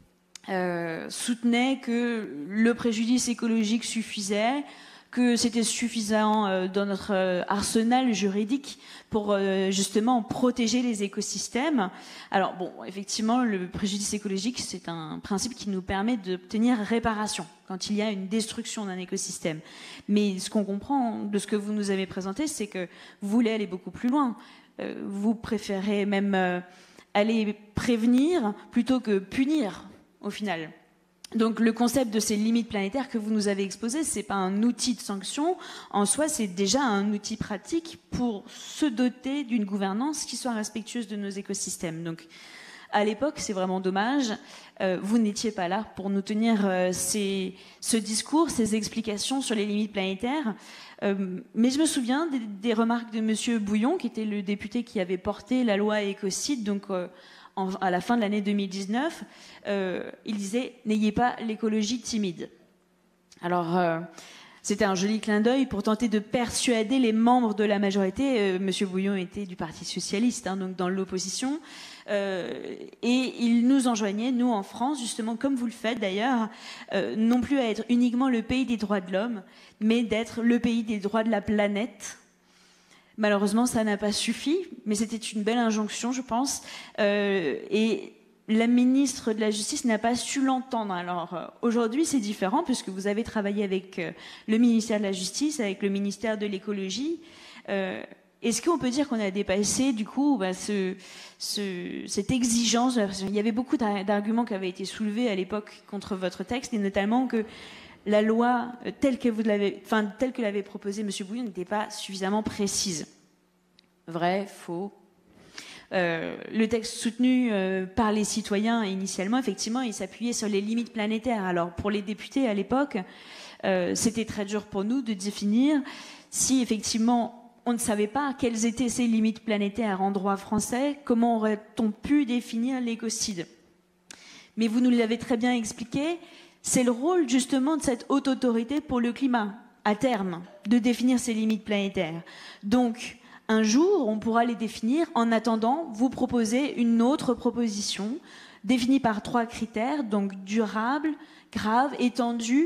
soutenait que le préjudice écologique suffisait, que c'était suffisant dans notre arsenal juridique pour justement protéger les écosystèmes. Alors bon, effectivement, le préjudice écologique, c'est un principe qui nous permet d'obtenir réparation quand il y a une destruction d'un écosystème. Mais ce qu'on comprend de ce que vous nous avez présenté, c'est que vous voulez aller beaucoup plus loin. Vous préférez même aller prévenir plutôt que punir, au final. Donc le concept de ces limites planétaires que vous nous avez exposé, c'est pas un outil de sanction en soi, c'est déjà un outil pratique pour se doter d'une gouvernance qui soit respectueuse de nos écosystèmes. Donc à l'époque, c'est vraiment dommage, vous n'étiez pas là pour nous tenir ce discours, ces explications sur les limites planétaires. Mais je me souviens des remarques de Monsieur Bouillon, qui était le député qui avait porté la loi écocide, donc à la fin de l'année 2019, il disait « N'ayez pas l'écologie timide ». Alors, c'était un joli clin d'œil pour tenter de persuader les membres de la majorité. Monsieur Bouillon était du Parti socialiste, hein, donc dans l'opposition. Et il nous enjoignait, nous en France, justement, comme vous le faites d'ailleurs, non plus à être uniquement le pays des droits de l'homme, mais d'être le pays des droits de la planète. Malheureusement, ça n'a pas suffi, mais c'était une belle injonction, je pense. Et la ministre de la Justice n'a pas su l'entendre. Alors aujourd'hui, c'est différent, puisque vous avez travaillé avec le ministère de la Justice, avec le ministère de l'Écologie. Est-ce qu'on peut dire qu'on a dépassé, du coup, cette exigence? Il y avait beaucoup d'arguments qui avaient été soulevés à l'époque contre votre texte, et notamment que la loi telle que l'avait proposée M. Bouillon n'était pas suffisamment précise. Vrai, faux. Le texte soutenu par les citoyens initialement, effectivement, il s'appuyait sur les limites planétaires. Alors pour les députés à l'époque, c'était très dur pour nous de définir si effectivement on ne savait pas quelles étaient ces limites planétaires en droit français, comment aurait-on pu définir l'écocide? Mais vous nous l'avez très bien expliqué. C'est le rôle justement de cette haute autorité pour le climat, à terme, de définir ces limites planétaires. Donc, un jour, on pourra les définir. En attendant, vous proposez une autre proposition, définie par 3 critères, donc durable, grave, étendu.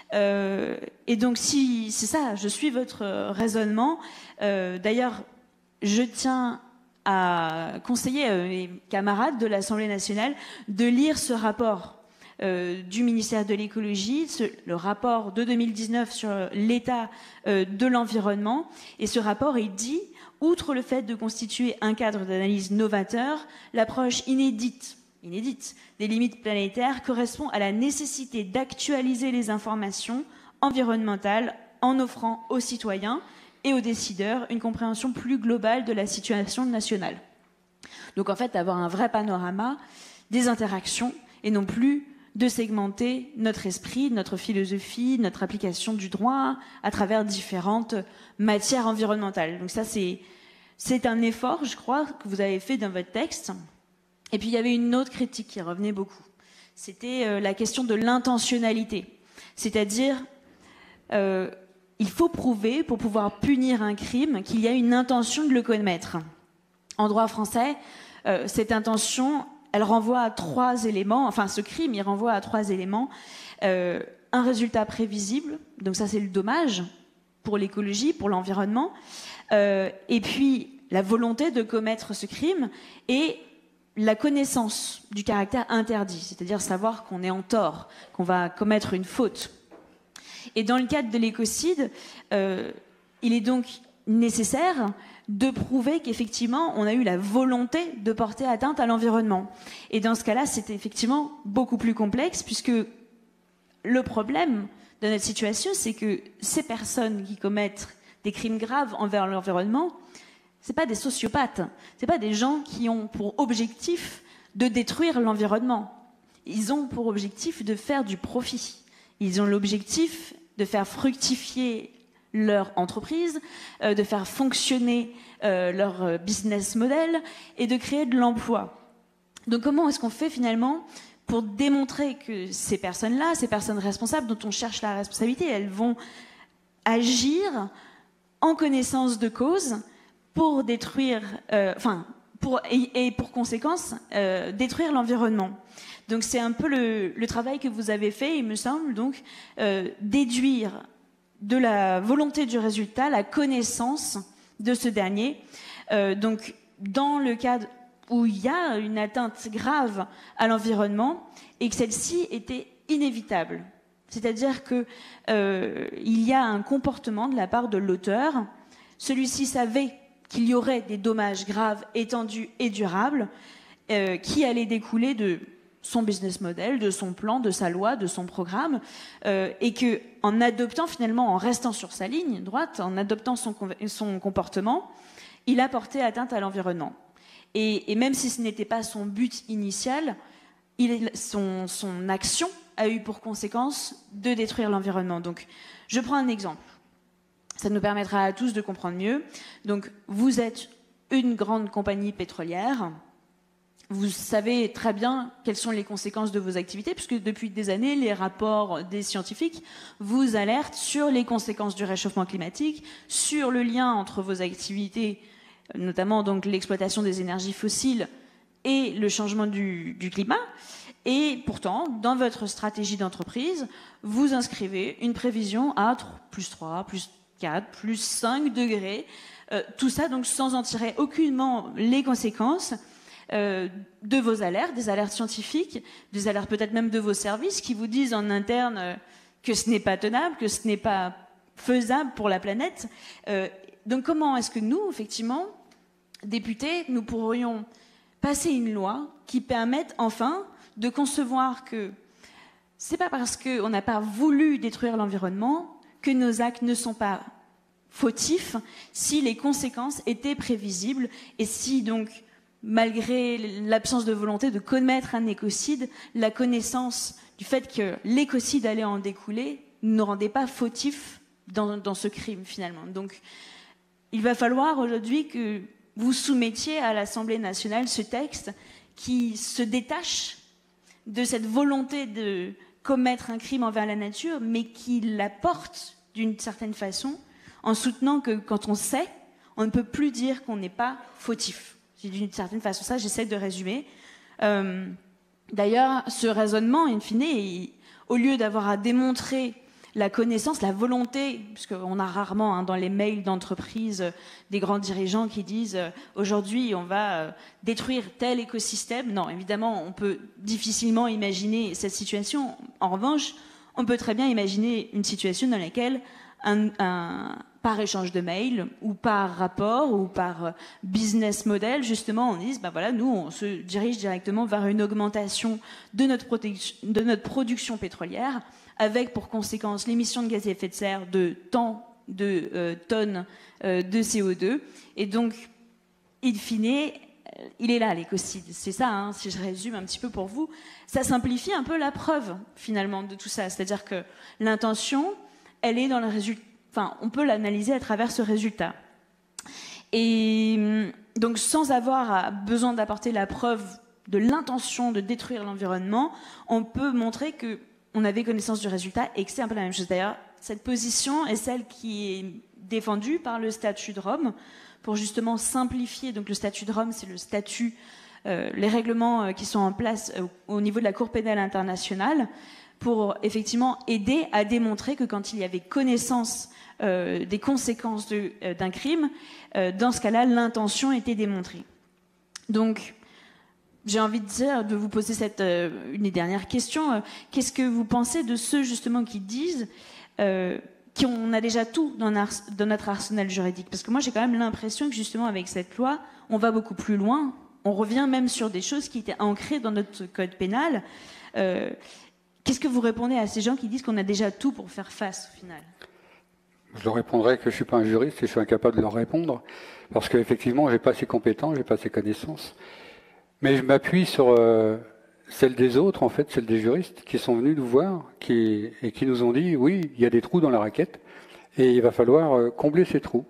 Et donc, si c'est ça, je suis votre raisonnement. D'ailleurs, je tiens à conseiller mes camarades de l'Assemblée nationale de lire ce rapport du ministère de l'écologie, le rapport de 2019 sur l'état de l'environnement. Et ce rapport, il dit, outre le fait de constituer un cadre d'analyse novateur, l'approche inédite des limites planétaires correspond à la nécessité d'actualiser les informations environnementales en offrant aux citoyens et aux décideurs une compréhension plus globale de la situation nationale. Donc en fait, d'avoir un vrai panorama des interactions et non plus de segmenter notre esprit, notre philosophie, notre application du droit à travers différentes matières environnementales. Donc ça, c'est un effort, je crois, que vous avez fait dans votre texte. Et puis il y avait une autre critique qui revenait beaucoup. C'était la question de l'intentionnalité. C'est-à-dire, il faut prouver, pour pouvoir punir un crime, qu'il y a une intention de le commettre. En droit français, cette intention, elle renvoie à 3 éléments, enfin ce crime, il renvoie à 3 éléments. Un résultat prévisible, donc ça c'est le dommage pour l'écologie, pour l'environnement, et puis la volonté de commettre ce crime et la connaissance du caractère interdit, c'est-à-dire savoir qu'on est en tort, qu'on va commettre une faute. Et dans le cadre de l'écocide, il est donc nécessaire de prouver qu'effectivement, on a eu la volonté de porter atteinte à l'environnement. Et dans ce cas-là, c'est effectivement beaucoup plus complexe, puisque le problème de notre situation, c'est que ces personnes qui commettent des crimes graves envers l'environnement, c'est pas des sociopathes, c'est pas des gens qui ont pour objectif de détruire l'environnement. Ils ont pour objectif de faire du profit. Ils ont l'objectif de faire fructifier leur entreprise, de faire fonctionner leur business model et de créer de l'emploi. Donc comment est-ce qu'on fait finalement pour démontrer que ces personnes-là, ces personnes responsables dont on cherche la responsabilité, elles vont agir en connaissance de cause pour détruire, pour conséquence, détruire l'environnement. Donc c'est un peu le travail que vous avez fait, il me semble, donc déduire de la volonté du résultat la connaissance de ce dernier. Donc dans le cadre où il y a une atteinte grave à l'environnement et que celle-ci était inévitable. C'est-à-dire qu'il y a un comportement de la part de l'auteur. Celui-ci savait qu'il y aurait des dommages graves, étendus et durables qui allaient découler de son business model, de son plan, de sa loi, de son programme, et qu'en adoptant finalement, en restant sur sa ligne droite, en adoptant son comportement, il a porté atteinte à l'environnement. Et même si ce n'était pas son but initial, son action a eu pour conséquence de détruire l'environnement. Donc, je prends un exemple. Ça nous permettra à tous de comprendre mieux. Donc, vous êtes une grande compagnie pétrolière. Vous savez très bien quelles sont les conséquences de vos activités, puisque depuis des années, les rapports des scientifiques vous alertent sur les conséquences du réchauffement climatique, sur le lien entre vos activités, notamment donc l'exploitation des énergies fossiles et le changement du climat. Et pourtant, dans votre stratégie d'entreprise, vous inscrivez une prévision à plus 3, plus 4, plus 5 degrés. Tout ça donc sans en tirer aucunement les conséquences de vos alertes, des alertes scientifiques, des alertes peut-être même de vos services qui vous disent en interne que ce n'est pas tenable, que ce n'est pas faisable pour la planète. Donc comment est-ce que nous, effectivement, députés, nous pourrions passer une loi qui permette enfin de concevoir que c'est pas parce qu'on n'a pas voulu détruire l'environnement que nos actes ne sont pas fautifs si les conséquences étaient prévisibles et si donc, malgré l'absence de volonté de commettre un écocide, la connaissance du fait que l'écocide allait en découler ne nous rendait pas fautifs dans ce crime finalement. Donc il va falloir aujourd'hui que vous soumettiez à l'Assemblée nationale ce texte qui se détache de cette volonté de commettre un crime envers la nature, mais qui la porte d'une certaine façon, en soutenant que quand on sait, on ne peut plus dire qu'on n'est pas fautif. C'est d'une certaine façon ça, j'essaie de résumer. D'ailleurs, ce raisonnement, in fine, au lieu d'avoir à démontrer la connaissance, la volonté, puisqu'on a rarement dans les mails d'entreprise des grands dirigeants qui disent aujourd'hui on va détruire tel écosystème. Non, évidemment, on peut difficilement imaginer cette situation. En revanche, on peut très bien imaginer une situation dans laquelle par échange de mails ou par rapport ou par business model, justement, on dise, voilà, nous, on se dirige directement vers une augmentation de notre production pétrolière, avec pour conséquence l'émission de gaz à effet de serre de tant de tonnes de CO2. Et donc, in fine, il est là, l'écocide. C'est ça, si je résume un petit peu pour vous. Ça simplifie un peu la preuve, finalement, de tout ça. C'est-à-dire que l'intention, elle est dans le résultat. Enfin, on peut l'analyser à travers ce résultat. Et donc, sans avoir besoin d'apporter la preuve de l'intention de détruire l'environnement, on peut montrer que on avait connaissance du résultat et que c'est un peu la même chose. D'ailleurs, cette position est celle qui est défendue par le statut de Rome pour justement simplifier. Donc le statut de Rome, c'est le statut, les règlements qui sont en place au niveau de la Cour pénale internationale pour effectivement aider à démontrer que quand il y avait connaissance des conséquences d'un crime, dans ce cas-là, l'intention était démontrée. Donc, j'ai envie de dire, de vous poser une dernière question. Qu'est-ce que vous pensez de ceux justement qui disent qu'on a déjà tout dans notre arsenal juridique? Parce que moi, j'ai quand même l'impression que justement avec cette loi, on va beaucoup plus loin. On revient même sur des choses qui étaient ancrées dans notre code pénal. Qu'est-ce que vous répondez à ces gens qui disent qu'on a déjà tout pour faire face au final? Je leur répondrai que je ne suis pas un juriste et je suis incapable de leur répondre parce qu'effectivement, je n'ai pas ces compétences, je n'ai pas ces connaissances. Mais je m'appuie sur celles des autres, en fait, celles des juristes qui sont venus nous voir et qui nous ont dit, oui, il y a des trous dans la raquette et il va falloir combler ces trous.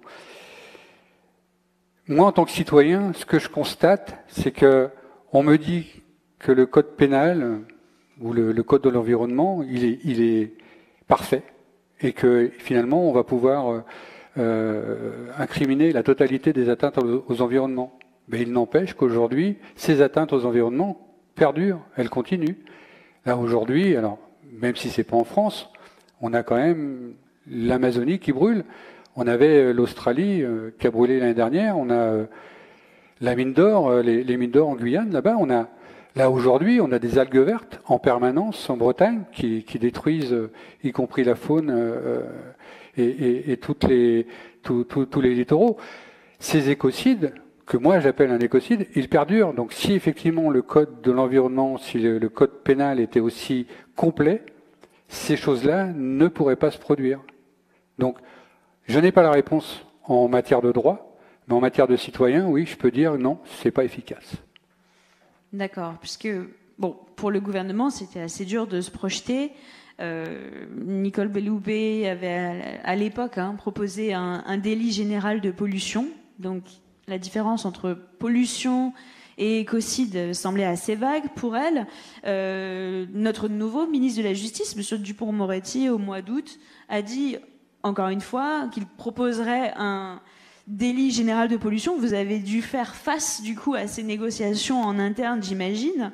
Moi, en tant que citoyen, ce que je constate, c'est qu'on me dit que le code pénal ou le code de l'environnement, il est parfait et que finalement, on va pouvoir incriminer la totalité des atteintes aux environnements. Mais il n'empêche qu'aujourd'hui, ces atteintes aux environnements perdure, elle continue. Là, aujourd'hui, alors, même si c'est pas en France, on a quand même l'Amazonie qui brûle. On avait l'Australie qui a brûlé l'année dernière. On a la mine d'or, les mines d'or en Guyane, là-bas. Là, aujourd'hui, on a des algues vertes en permanence en Bretagne qui détruisent, y compris la faune et tous les littoraux. Ces écocides, que moi j'appelle un écocide, ils perdurent. Donc si effectivement le code de l'environnement, si le code pénal était aussi complet, ces choses-là ne pourraient pas se produire. Donc je n'ai pas la réponse en matière de droit, mais en matière de citoyen, oui, je peux dire non, c'est pas efficace. D'accord, puisque bon, pour le gouvernement, c'était assez dur de se projeter. Nicole Belloubet avait à l'époque proposé un délit général de pollution. Donc la différence entre pollution et écocide semblait assez vague pour elle. Notre nouveau ministre de la Justice, M. Dupond-Moretti, au mois d'août, a dit, encore une fois, qu'il proposerait un délit général de pollution. Vous avez dû faire face, du coup, à ces négociations en interne, j'imagine.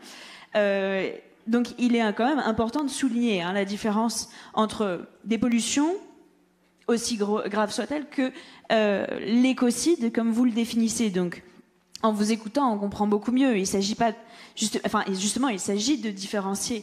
Donc, il est quand même important de souligner la différence entre des pollutions, aussi graves soient-elles, que l'écocide, comme vous le définissez. Donc, en vous écoutant, on comprend beaucoup mieux. Il s'agit pas justement, il s'agit de différencier,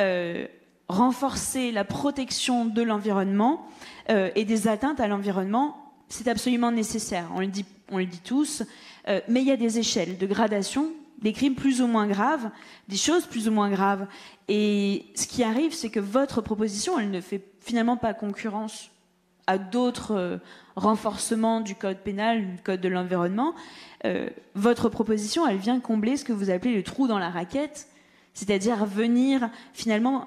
renforcer la protection de l'environnement et des atteintes à l'environnement. C'est absolument nécessaire. On le dit tous. Mais il y a des échelles de gradation, des crimes plus ou moins graves, des choses plus ou moins graves. Et ce qui arrive, c'est que votre proposition, elle ne fait finalement pas concurrence à d'autres renforcements du code pénal, du code de l'environnement. Votre proposition, elle vient combler ce que vous appelez le trou dans la raquette, c'est-à-dire venir finalement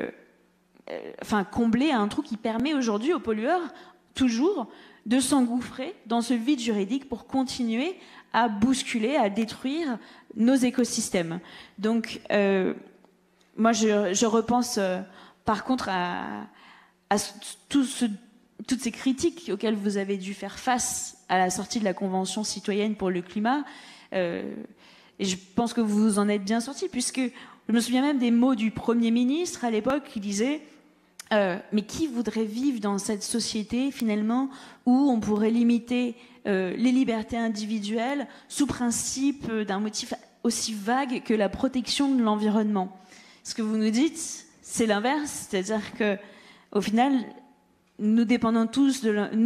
combler un trou qui permet aujourd'hui aux pollueurs, toujours, de s'engouffrer dans ce vide juridique pour continuer à bousculer, à détruire nos écosystèmes. Donc, moi, je repense par contre à toutes ces critiques auxquelles vous avez dû faire face à la sortie de la Convention citoyenne pour le climat. Et je pense que vous en êtes bien sortis, puisque je me souviens même des mots du Premier ministre à l'époque qui disait mais qui voudrait vivre dans cette société finalement où on pourrait limiter les libertés individuelles sous principe d'un motif aussi vague que la protection de l'environnement. Ce que vous nous dites, c'est l'inverse, c'est-à-dire que au final, nous dépendons tous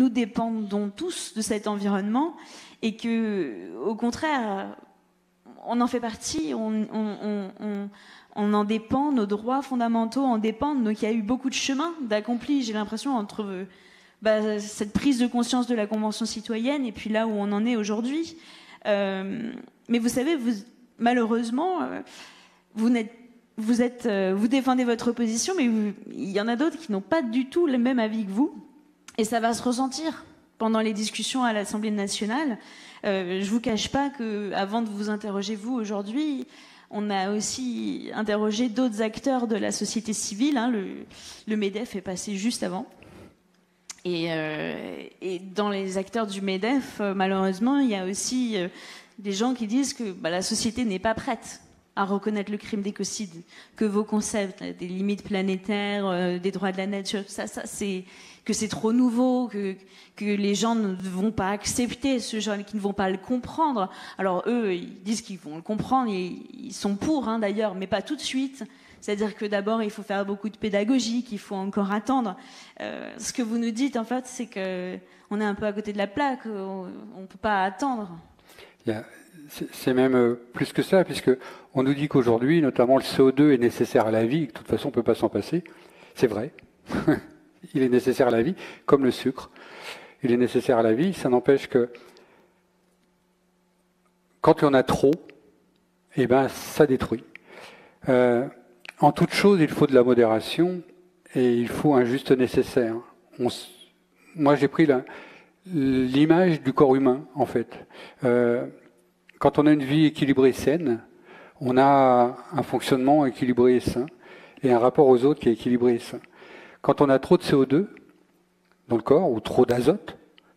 de cet environnement et que, au contraire, on en fait partie, on en dépend, nos droits fondamentaux en dépendent. Donc il y a eu beaucoup de chemin d'accompli, j'ai l'impression, entre cette prise de conscience de la Convention citoyenne et puis là où on en est aujourd'hui. Mais vous savez, malheureusement, vous défendez votre position, mais il y en a d'autres qui n'ont pas du tout le même avis que vous. Et ça va se ressentir pendant les discussions à l'Assemblée nationale. Je ne vous cache pas qu'avant de vous interroger, vous, aujourd'hui, on a aussi interrogé d'autres acteurs de la société civile. Le MEDEF est passé juste avant. Et dans les acteurs du MEDEF, malheureusement, il y a aussi des gens qui disent que la société n'est pas prête à reconnaître le crime d'écocide, que vos concepts, des limites planétaires, des droits de la nature, que c'est trop nouveau, que les gens ne vont pas accepter ce genre, qu'ils ne vont pas le comprendre. Alors eux, ils disent qu'ils vont le comprendre, et ils sont pour d'ailleurs, mais pas tout de suite. C'est-à-dire que d'abord, il faut faire beaucoup de pédagogie, qu'il faut encore attendre. Ce que vous nous dites, en fait, c'est qu'on est un peu à côté de la plaque, on ne peut pas attendre. C'est même plus que ça, puisqu'on nous dit qu'aujourd'hui, notamment le CO2 est nécessaire à la vie, et que de toute façon, on ne peut pas s'en passer. C'est vrai. Il est nécessaire à la vie, comme le sucre. Il est nécessaire à la vie. Ça n'empêche que quand il y en a trop, ça détruit. En toute chose, il faut de la modération et il faut un juste nécessaire. Moi, j'ai pris l'image du corps humain, en fait. Quand on a une vie équilibrée et saine, on a un fonctionnement équilibré et sain, et un rapport aux autres qui est équilibré et sain. Quand on a trop de CO2 dans le corps, ou trop d'azote,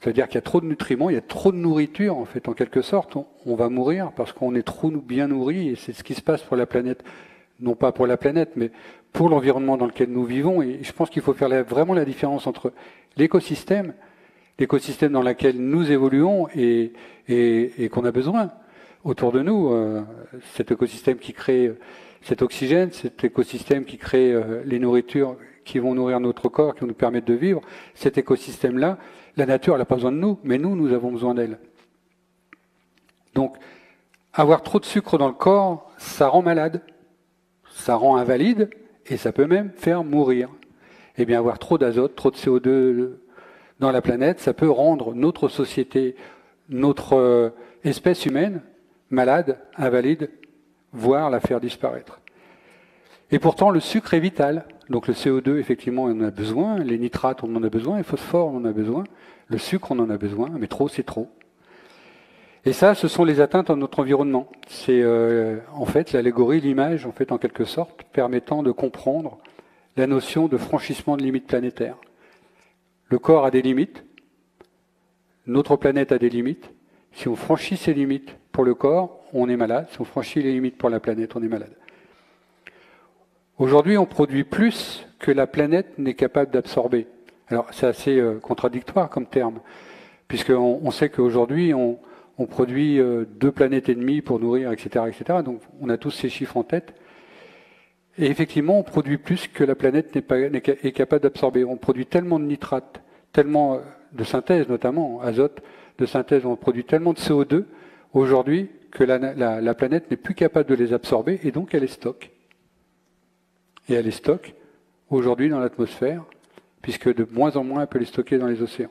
C'est-à-dire qu'il y a trop de nutriments, il y a trop de nourriture, en fait, en quelque sorte. On va mourir parce qu'on est trop bien nourri, et c'est ce qui se passe pour la planète. Non pas pour la planète, mais pour l'environnement dans lequel nous vivons. Et je pense qu'il faut faire vraiment la différence entre l'écosystème dans lequel nous évoluons et qu'on a besoin autour de nous. Cet écosystème qui crée cet oxygène, cet écosystème qui crée les nourritures qui vont nourrir notre corps, qui vont nous permettre de vivre. Cet écosystème-là, la nature, elle n'a pas besoin de nous, mais nous avons besoin d'elle. Donc, avoir trop de sucre dans le corps, ça rend malade. Ça rend invalide et ça peut même faire mourir. Eh bien, avoir trop d'azote, trop de CO2 dans la planète, ça peut rendre notre société, notre espèce humaine, malade, invalide, voire la faire disparaître. Et pourtant, le sucre est vital. Donc le CO2, effectivement, on en a besoin. Les nitrates, on en a besoin. Le phosphore, on en a besoin. Le sucre, on en a besoin. Mais trop, c'est trop. Et ça, ce sont les atteintes à notre environnement. C'est en fait l'allégorie, l'image, en fait, en quelque sorte, permettant de comprendre la notion de franchissement de limites planétaires. Le corps a des limites, notre planète a des limites. Si on franchit ces limites pour le corps, on est malade. Si on franchit les limites pour la planète, on est malade. Aujourd'hui, on produit plus que la planète n'est capable d'absorber. Alors, c'est assez contradictoire comme terme, puisqu'on sait qu'aujourd'hui, on produit 2 planètes et demie pour nourrir, etc., etc. Donc, on a tous ces chiffres en tête. Et effectivement, on produit plus que la planète est capable d'absorber. On produit tellement de nitrates, tellement de synthèse, notamment azote de synthèse, on produit tellement de CO2 aujourd'hui que la planète n'est plus capable de les absorber et donc elle les stocke. Et elle les stocke aujourd'hui dans l'atmosphère, puisque de moins en moins elle peut les stocker dans les océans.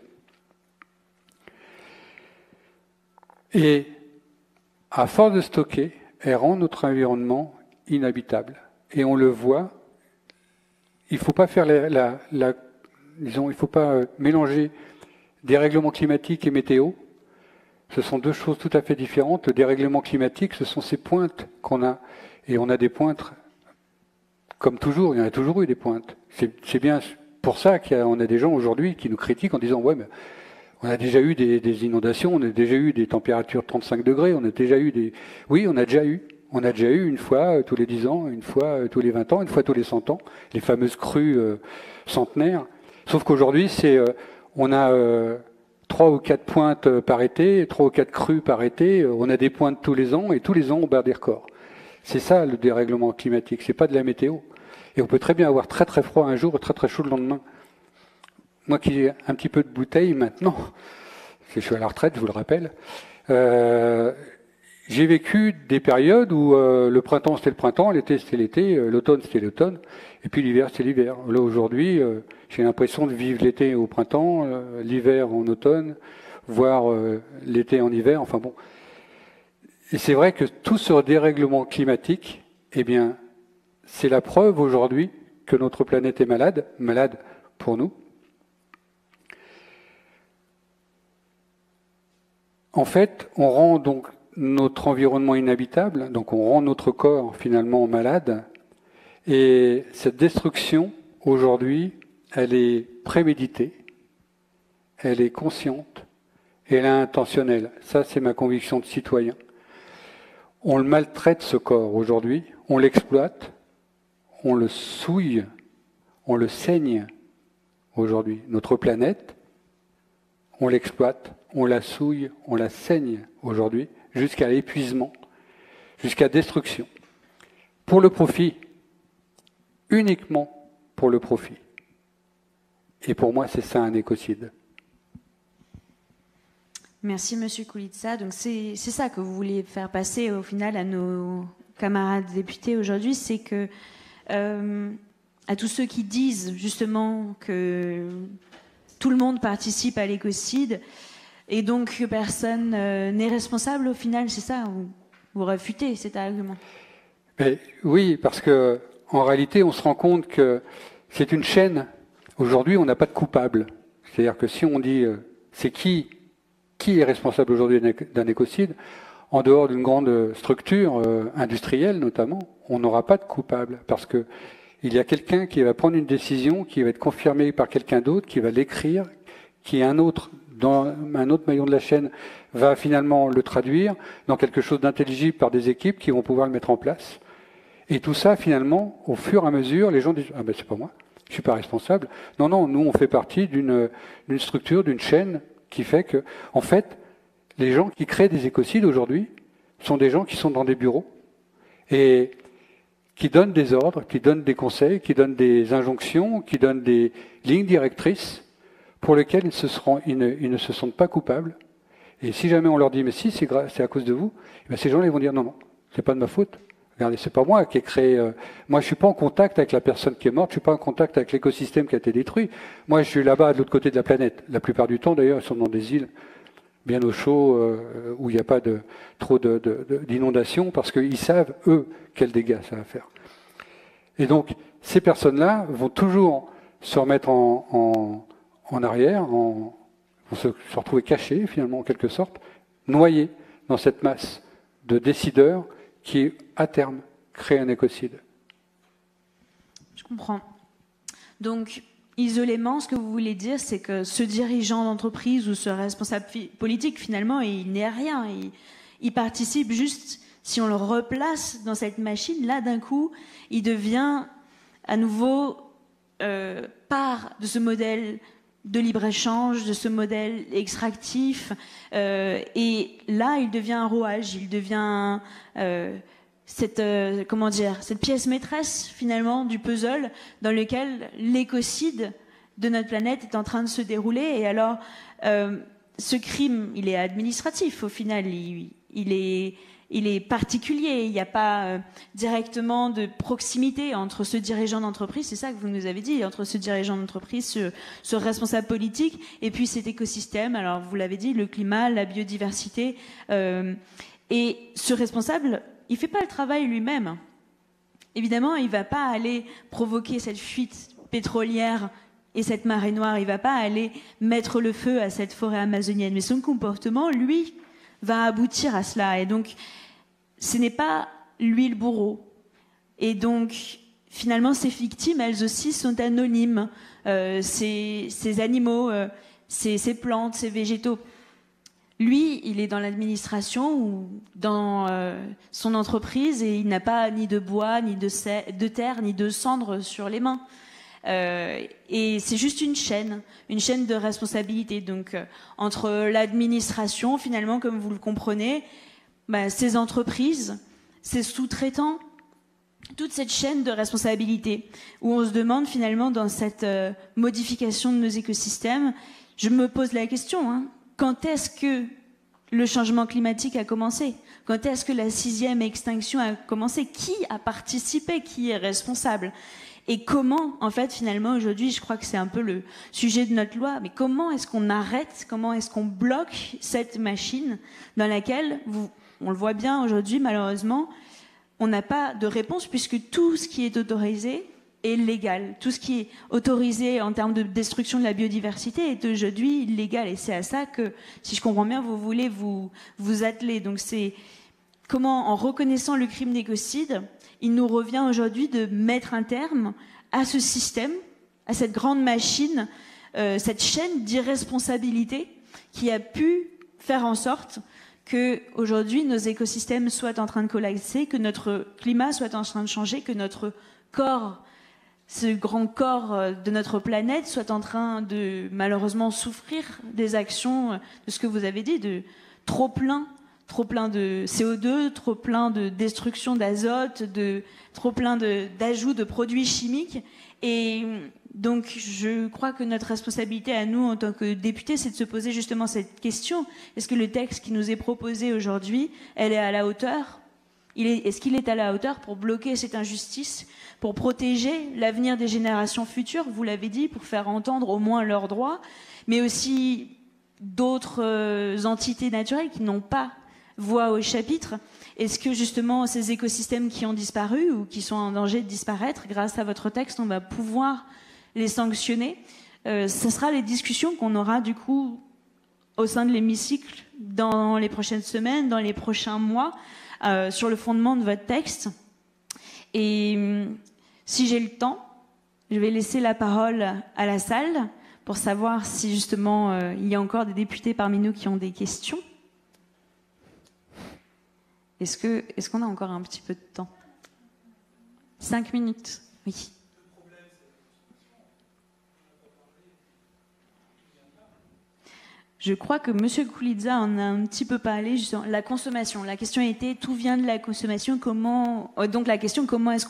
Et à force de stocker, elle rend notre environnement inhabitable. Et on le voit, il ne faut pas faire disons, il faut pas mélanger dérèglement climatique et météo. Ce sont 2 choses tout à fait différentes. Le dérèglement climatique, ce sont ces pointes qu'on a. Et on a des pointes, comme toujours, il y en a toujours eu des pointes. C'est bien pour ça qu'on a des gens aujourd'hui qui nous critiquent en disant « Ouais, mais on a déjà eu des inondations, on a déjà eu des températures de 35 degrés, on a déjà eu des... » Oui, on a déjà eu. On a déjà eu une fois tous les 10 ans, une fois tous les 20 ans, une fois tous les 100 ans, les fameuses crues centenaires. Sauf qu'aujourd'hui, on a 3 ou 4 pointes par été, 3 ou 4 crues par été, on a des pointes tous les ans, et tous les ans, on bat des records. C'est ça, le dérèglement climatique, c'est pas de la météo. Et on peut très bien avoir très très froid un jour et très très chaud le lendemain. Moi qui ai un petit peu de bouteille maintenant, parce que je suis à la retraite, je vous le rappelle, j'ai vécu des périodes où le printemps c'était le printemps, l'été c'était l'été, l'automne c'était l'automne, et puis l'hiver c'était l'hiver. Là aujourd'hui, j'ai l'impression de vivre l'été au printemps, l'hiver en automne, voire l'été en hiver, enfin bon. Et c'est vrai que tout ce dérèglement climatique, eh bien, c'est la preuve aujourd'hui que notre planète est malade, malade pour nous. En fait, on rend donc notre environnement inhabitable, donc on rend notre corps finalement malade. Et cette destruction, aujourd'hui, elle est préméditée, elle est consciente, et elle est intentionnelle. Ça, c'est ma conviction de citoyen. On le maltraite, ce corps, aujourd'hui, on l'exploite, on le souille, on le saigne, aujourd'hui. Notre planète, on l'exploite, on la souille, on la saigne, aujourd'hui, jusqu'à l'épuisement, jusqu'à destruction. Pour le profit, uniquement pour le profit. Et pour moi, c'est ça un écocide. Merci Monsieur Koulitsa. Donc c'est ça que vous voulez faire passer au final à nos camarades députés aujourd'hui, c'est que à tous ceux qui disent justement que tout le monde participe à l'écocide et donc que personne n'est responsable au final, c'est ça, vous réfutez cet argument? Mais oui, parce que en réalité, on se rend compte que c'est une chaîne. Aujourd'hui, on n'a pas de coupable. C'est-à-dire que si on dit c'est qui est responsable aujourd'hui d'un écocide, en dehors d'une grande structure industrielle notamment, on n'aura pas de coupable parce que il y a quelqu'un qui va prendre une décision, qui va être confirmée par quelqu'un d'autre, qui va l'écrire, qui est un autre, dans un autre maillon de la chaîne, va finalement le traduire dans quelque chose d'intelligible par des équipes qui vont pouvoir le mettre en place. Et tout ça, finalement, au fur et à mesure, les gens disent « Ah ben c'est pas moi, je suis pas responsable ». Non, non, nous on fait partie d'une structure, d'une chaîne qui fait que, en fait, les gens qui créent des écocides aujourd'hui sont des gens qui sont dans des bureaux et qui donnent des ordres, qui donnent des conseils, qui donnent des injonctions, qui donnent des lignes directrices pour lesquelles ils ne se sentent pas coupables. Et si jamais on leur dit « mais si, c'est à cause de vous », ces gens-là ils vont dire « non, non, c'est pas de ma faute. Regardez, c'est pas moi qui ai créé... moi, je suis pas en contact avec la personne qui est morte, je suis pas en contact avec l'écosystème qui a été détruit. Moi, je suis là-bas, de l'autre côté de la planète. La plupart du temps, d'ailleurs, ils sont dans des îles bien au chaud, où il n'y a pas trop d'inondations, parce qu'ils savent, eux, quels dégâts ça va faire. Et donc, ces personnes-là vont toujours se remettre en arrière, vont se retrouver cachés, finalement, en quelque sorte, noyés dans cette masse de décideurs qui, à terme, créent un écocide. Je comprends. Donc, isolément, ce que vous voulez dire, c'est que ce dirigeant d'entreprise ou ce responsable politique, finalement, il n'est rien. Il participe juste, si on le replace dans cette machine, là, d'un coup, il devient à nouveau part de ce modèle de libre-échange, de ce modèle extractif. Et là, il devient un rouage, il devient cette pièce maîtresse, finalement, du puzzle dans lequel l'écocide de notre planète est en train de se dérouler. Et alors, ce crime, il est administratif, au final. Il est particulier, il n'y a pas directement de proximité entre ce dirigeant d'entreprise, c'est ça que vous nous avez dit, entre ce dirigeant d'entreprise, ce responsable politique, et puis cet écosystème, alors vous l'avez dit, le climat, la biodiversité. Et ce responsable, il ne fait pas le travail lui-même. Évidemment, il ne va pas aller provoquer cette fuite pétrolière et cette marée noire, il ne va pas aller mettre le feu à cette forêt amazonienne, mais son comportement, lui, va aboutir à cela. Et donc, ce n'est pas lui le bourreau. Et donc, finalement, ces victimes, elles aussi, sont anonymes. Ces animaux, ces plantes, ces végétaux. Lui, il est dans l'administration ou dans son entreprise et il n'a pas ni de bois, ni de terre, ni de cendres sur les mains. Et c'est juste une chaîne de responsabilité. Donc, entre l'administration, finalement, comme vous le comprenez, ces entreprises, ces sous-traitants, toute cette chaîne de responsabilité, où on se demande finalement dans cette modification de nos écosystèmes, je me pose la question, quand est-ce que le changement climatique a commencé ? Quand est-ce que la 6e extinction a commencé ? Qui a participé ? Qui est responsable ? Et comment, en fait, finalement, aujourd'hui, je crois que c'est un peu le sujet de notre loi, mais comment est-ce qu'on arrête, comment est-ce qu'on bloque cette machine dans laquelle, on le voit bien aujourd'hui, malheureusement, on n'a pas de réponse puisque tout ce qui est autorisé est légal. Tout ce qui est autorisé en termes de destruction de la biodiversité est aujourd'hui illégal. Et c'est à ça que, si je comprends bien, vous voulez vous atteler. Donc c'est comment, en reconnaissant le crime d'écocide, il nous revient aujourd'hui de mettre un terme à ce système, à cette grande machine, cette chaîne d'irresponsabilité qui a pu faire en sorte que aujourd'hui nos écosystèmes soient en train de collapser, que notre climat soit en train de changer, que notre corps, ce grand corps de notre planète, soit en train de malheureusement souffrir des actions de ce que vous avez dit, de trop plein de CO2, trop plein de destruction d'azote, trop plein d'ajouts de produits chimiques. Et donc, je crois que notre responsabilité à nous, en tant que députés, c'est de se poser justement cette question. Est-ce que le texte qui nous est proposé aujourd'hui, elle est à la hauteur ? Est-ce qu'il est à la hauteur pour bloquer cette injustice, pour protéger l'avenir des générations futures, vous l'avez dit, pour faire entendre au moins leurs droits, mais aussi d'autres entités naturelles qui n'ont pas voix au chapitre. Est-ce que justement ces écosystèmes qui ont disparu ou qui sont en danger de disparaître, grâce à votre texte, on va pouvoir les sanctionner ? Ce sera les discussions qu'on aura du coup au sein de l'hémicycle dans les prochaines semaines, dans les prochains mois, sur le fondement de votre texte. Et si j'ai le temps, je vais laisser la parole à la salle pour savoir si justement il y a encore des députés parmi nous qui ont des questions. Est-ce qu'on a encore un petit peu de temps? 5 minutes, oui. Je crois que M. Koulidza en a un petit peu parlé, justement, la consommation. La question était, tout vient de la consommation, comment... Donc la question, comment est-ce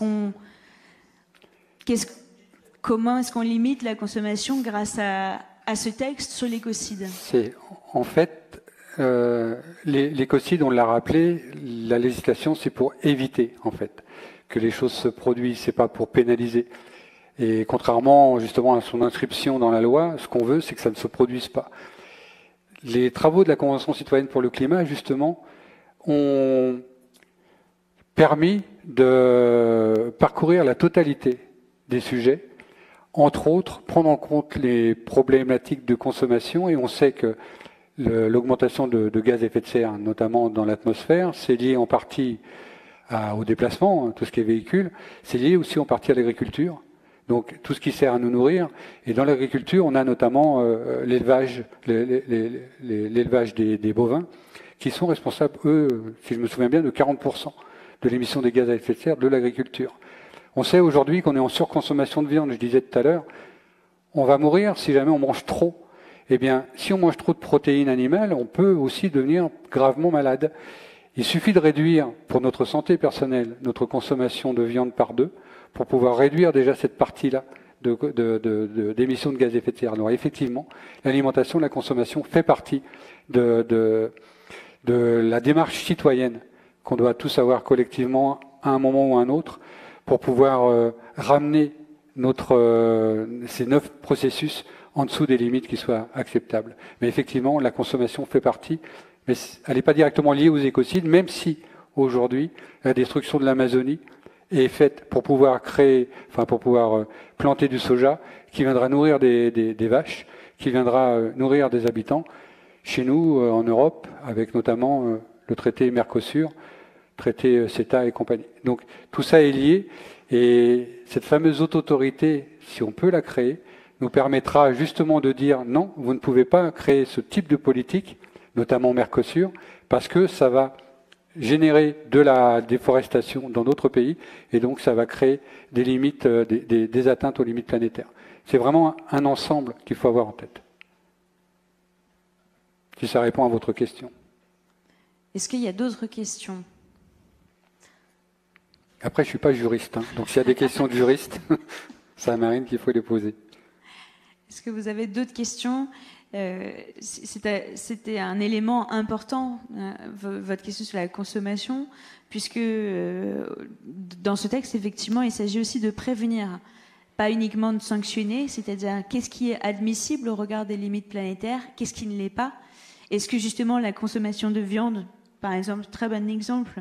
qu'on limite la consommation grâce à ce texte sur l'écocide? En fait, l'écocide, on l'a rappelé, la législation, c'est pour éviter, en fait, que les choses se produisent, c'est pas pour pénaliser. Et contrairement, justement, à son inscription dans la loi, ce qu'on veut, c'est que ça ne se produise pas. Les travaux de la Convention citoyenne pour le climat, justement, ont permis de parcourir la totalité des sujets, entre autres, prendre en compte les problématiques de consommation, et on sait que l'augmentation de gaz à effet de serre, notamment dans l'atmosphère, c'est lié en partie au déplacement, tout ce qui est véhicule, c'est lié aussi en partie à l'agriculture. Donc tout ce qui sert à nous nourrir. Et dans l'agriculture, on a notamment l'élevage des bovins, qui sont responsables, eux, si je me souviens bien, de 40% de l'émission des gaz à effet de serre de l'agriculture. On sait aujourd'hui qu'on est en surconsommation de viande, je disais tout à l'heure, on va mourir si jamais on mange trop. Eh bien, si on mange trop de protéines animales, on peut aussi devenir gravement malade. Il suffit de réduire, pour notre santé personnelle, notre consommation de viande par 2, pour pouvoir réduire déjà cette partie-là d'émissions de gaz à effet de serre. Alors effectivement, l'alimentation, la consommation fait partie de la démarche citoyenne qu'on doit tous avoir collectivement à un moment ou à un autre pour pouvoir ramener ces 9 processus en dessous des limites qui soient acceptables. Mais effectivement, la consommation fait partie, mais elle n'est pas directement liée aux écocides, même si aujourd'hui, la destruction de l'Amazonie est faite pour pouvoir planter du soja qui viendra nourrir des vaches, qui viendra nourrir des habitants. Chez nous, en Europe, avec notamment le traité Mercosur, traité CETA et compagnie. Donc tout ça est lié, et cette fameuse autorité, si on peut la créer, nous permettra justement de dire non, vous ne pouvez pas créer ce type de politique, notamment Mercosur, parce que ça va générer de la déforestation dans d'autres pays, et donc ça va créer des limites, des atteintes aux limites planétaires. C'est vraiment un ensemble qu'il faut avoir en tête. Si ça répond à votre question. Est-ce qu'il y a d'autres questions? Après, je ne suis pas juriste, hein, donc s'il y a des questions de juristes, c'est à Marine qu'il faut les poser. Est-ce que vous avez d'autres questions? C'était un élément important, votre question sur la consommation, puisque dans ce texte, effectivement, il s'agit aussi de prévenir, pas uniquement de sanctionner, c'est-à-dire qu'est-ce qui est admissible au regard des limites planétaires, qu'est-ce qui ne l'est pas. Est-ce que justement la consommation de viande, par exemple, très bon exemple,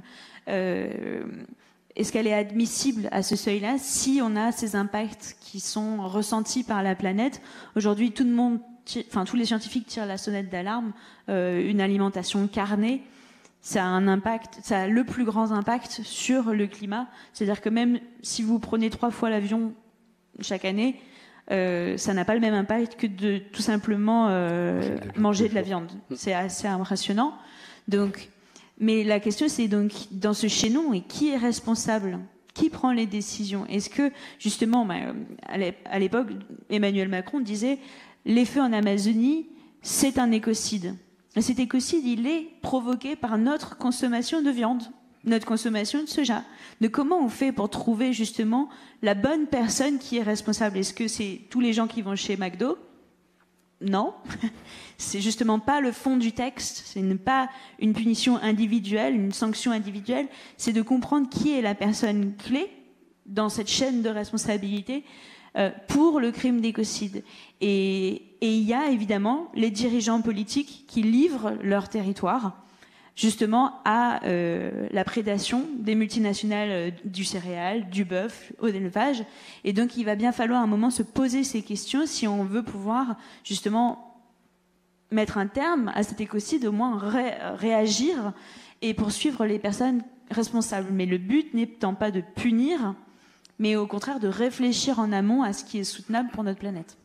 est-ce qu'elle est admissible à ce seuil-là si on a ces impacts qui sont ressentis par la planète? Aujourd'hui, tous les scientifiques tirent la sonnette d'alarme. Une alimentation carnée, ça a un impact, ça a le plus grand impact sur le climat. C'est-à-dire que même si vous prenez 3 fois l'avion chaque année, ça n'a pas le même impact que de tout simplement manger de la viande. C'est assez impressionnant. Donc, mais la question, c'est donc, dans ce chaînon, et qui est responsable? Qui prend les décisions? Est-ce que, justement, à l'époque, Emmanuel Macron disait « les feux en Amazonie, c'est un écocide ». Cet écocide, il est provoqué par notre consommation de viande, notre consommation de soja. De comment on fait pour trouver, justement, la bonne personne qui est responsable? Est-ce que c'est tous les gens qui vont chez McDo? Non. C'est justement pas le fond du texte, c'est pas une punition individuelle, une sanction individuelle, c'est de comprendre qui est la personne clé dans cette chaîne de responsabilité pour le crime d'écocide. Et il y a évidemment les dirigeants politiques qui livrent leur territoire justement à la prédation des multinationales du céréal, du bœuf, au élevage. Et donc il va bien falloir à un moment se poser ces questions si on veut pouvoir justement mettre un terme à cet écocide, au moins réagir et poursuivre les personnes responsables. Mais le but n'étant pas de punir, mais au contraire de réfléchir en amont à ce qui est soutenable pour notre planète.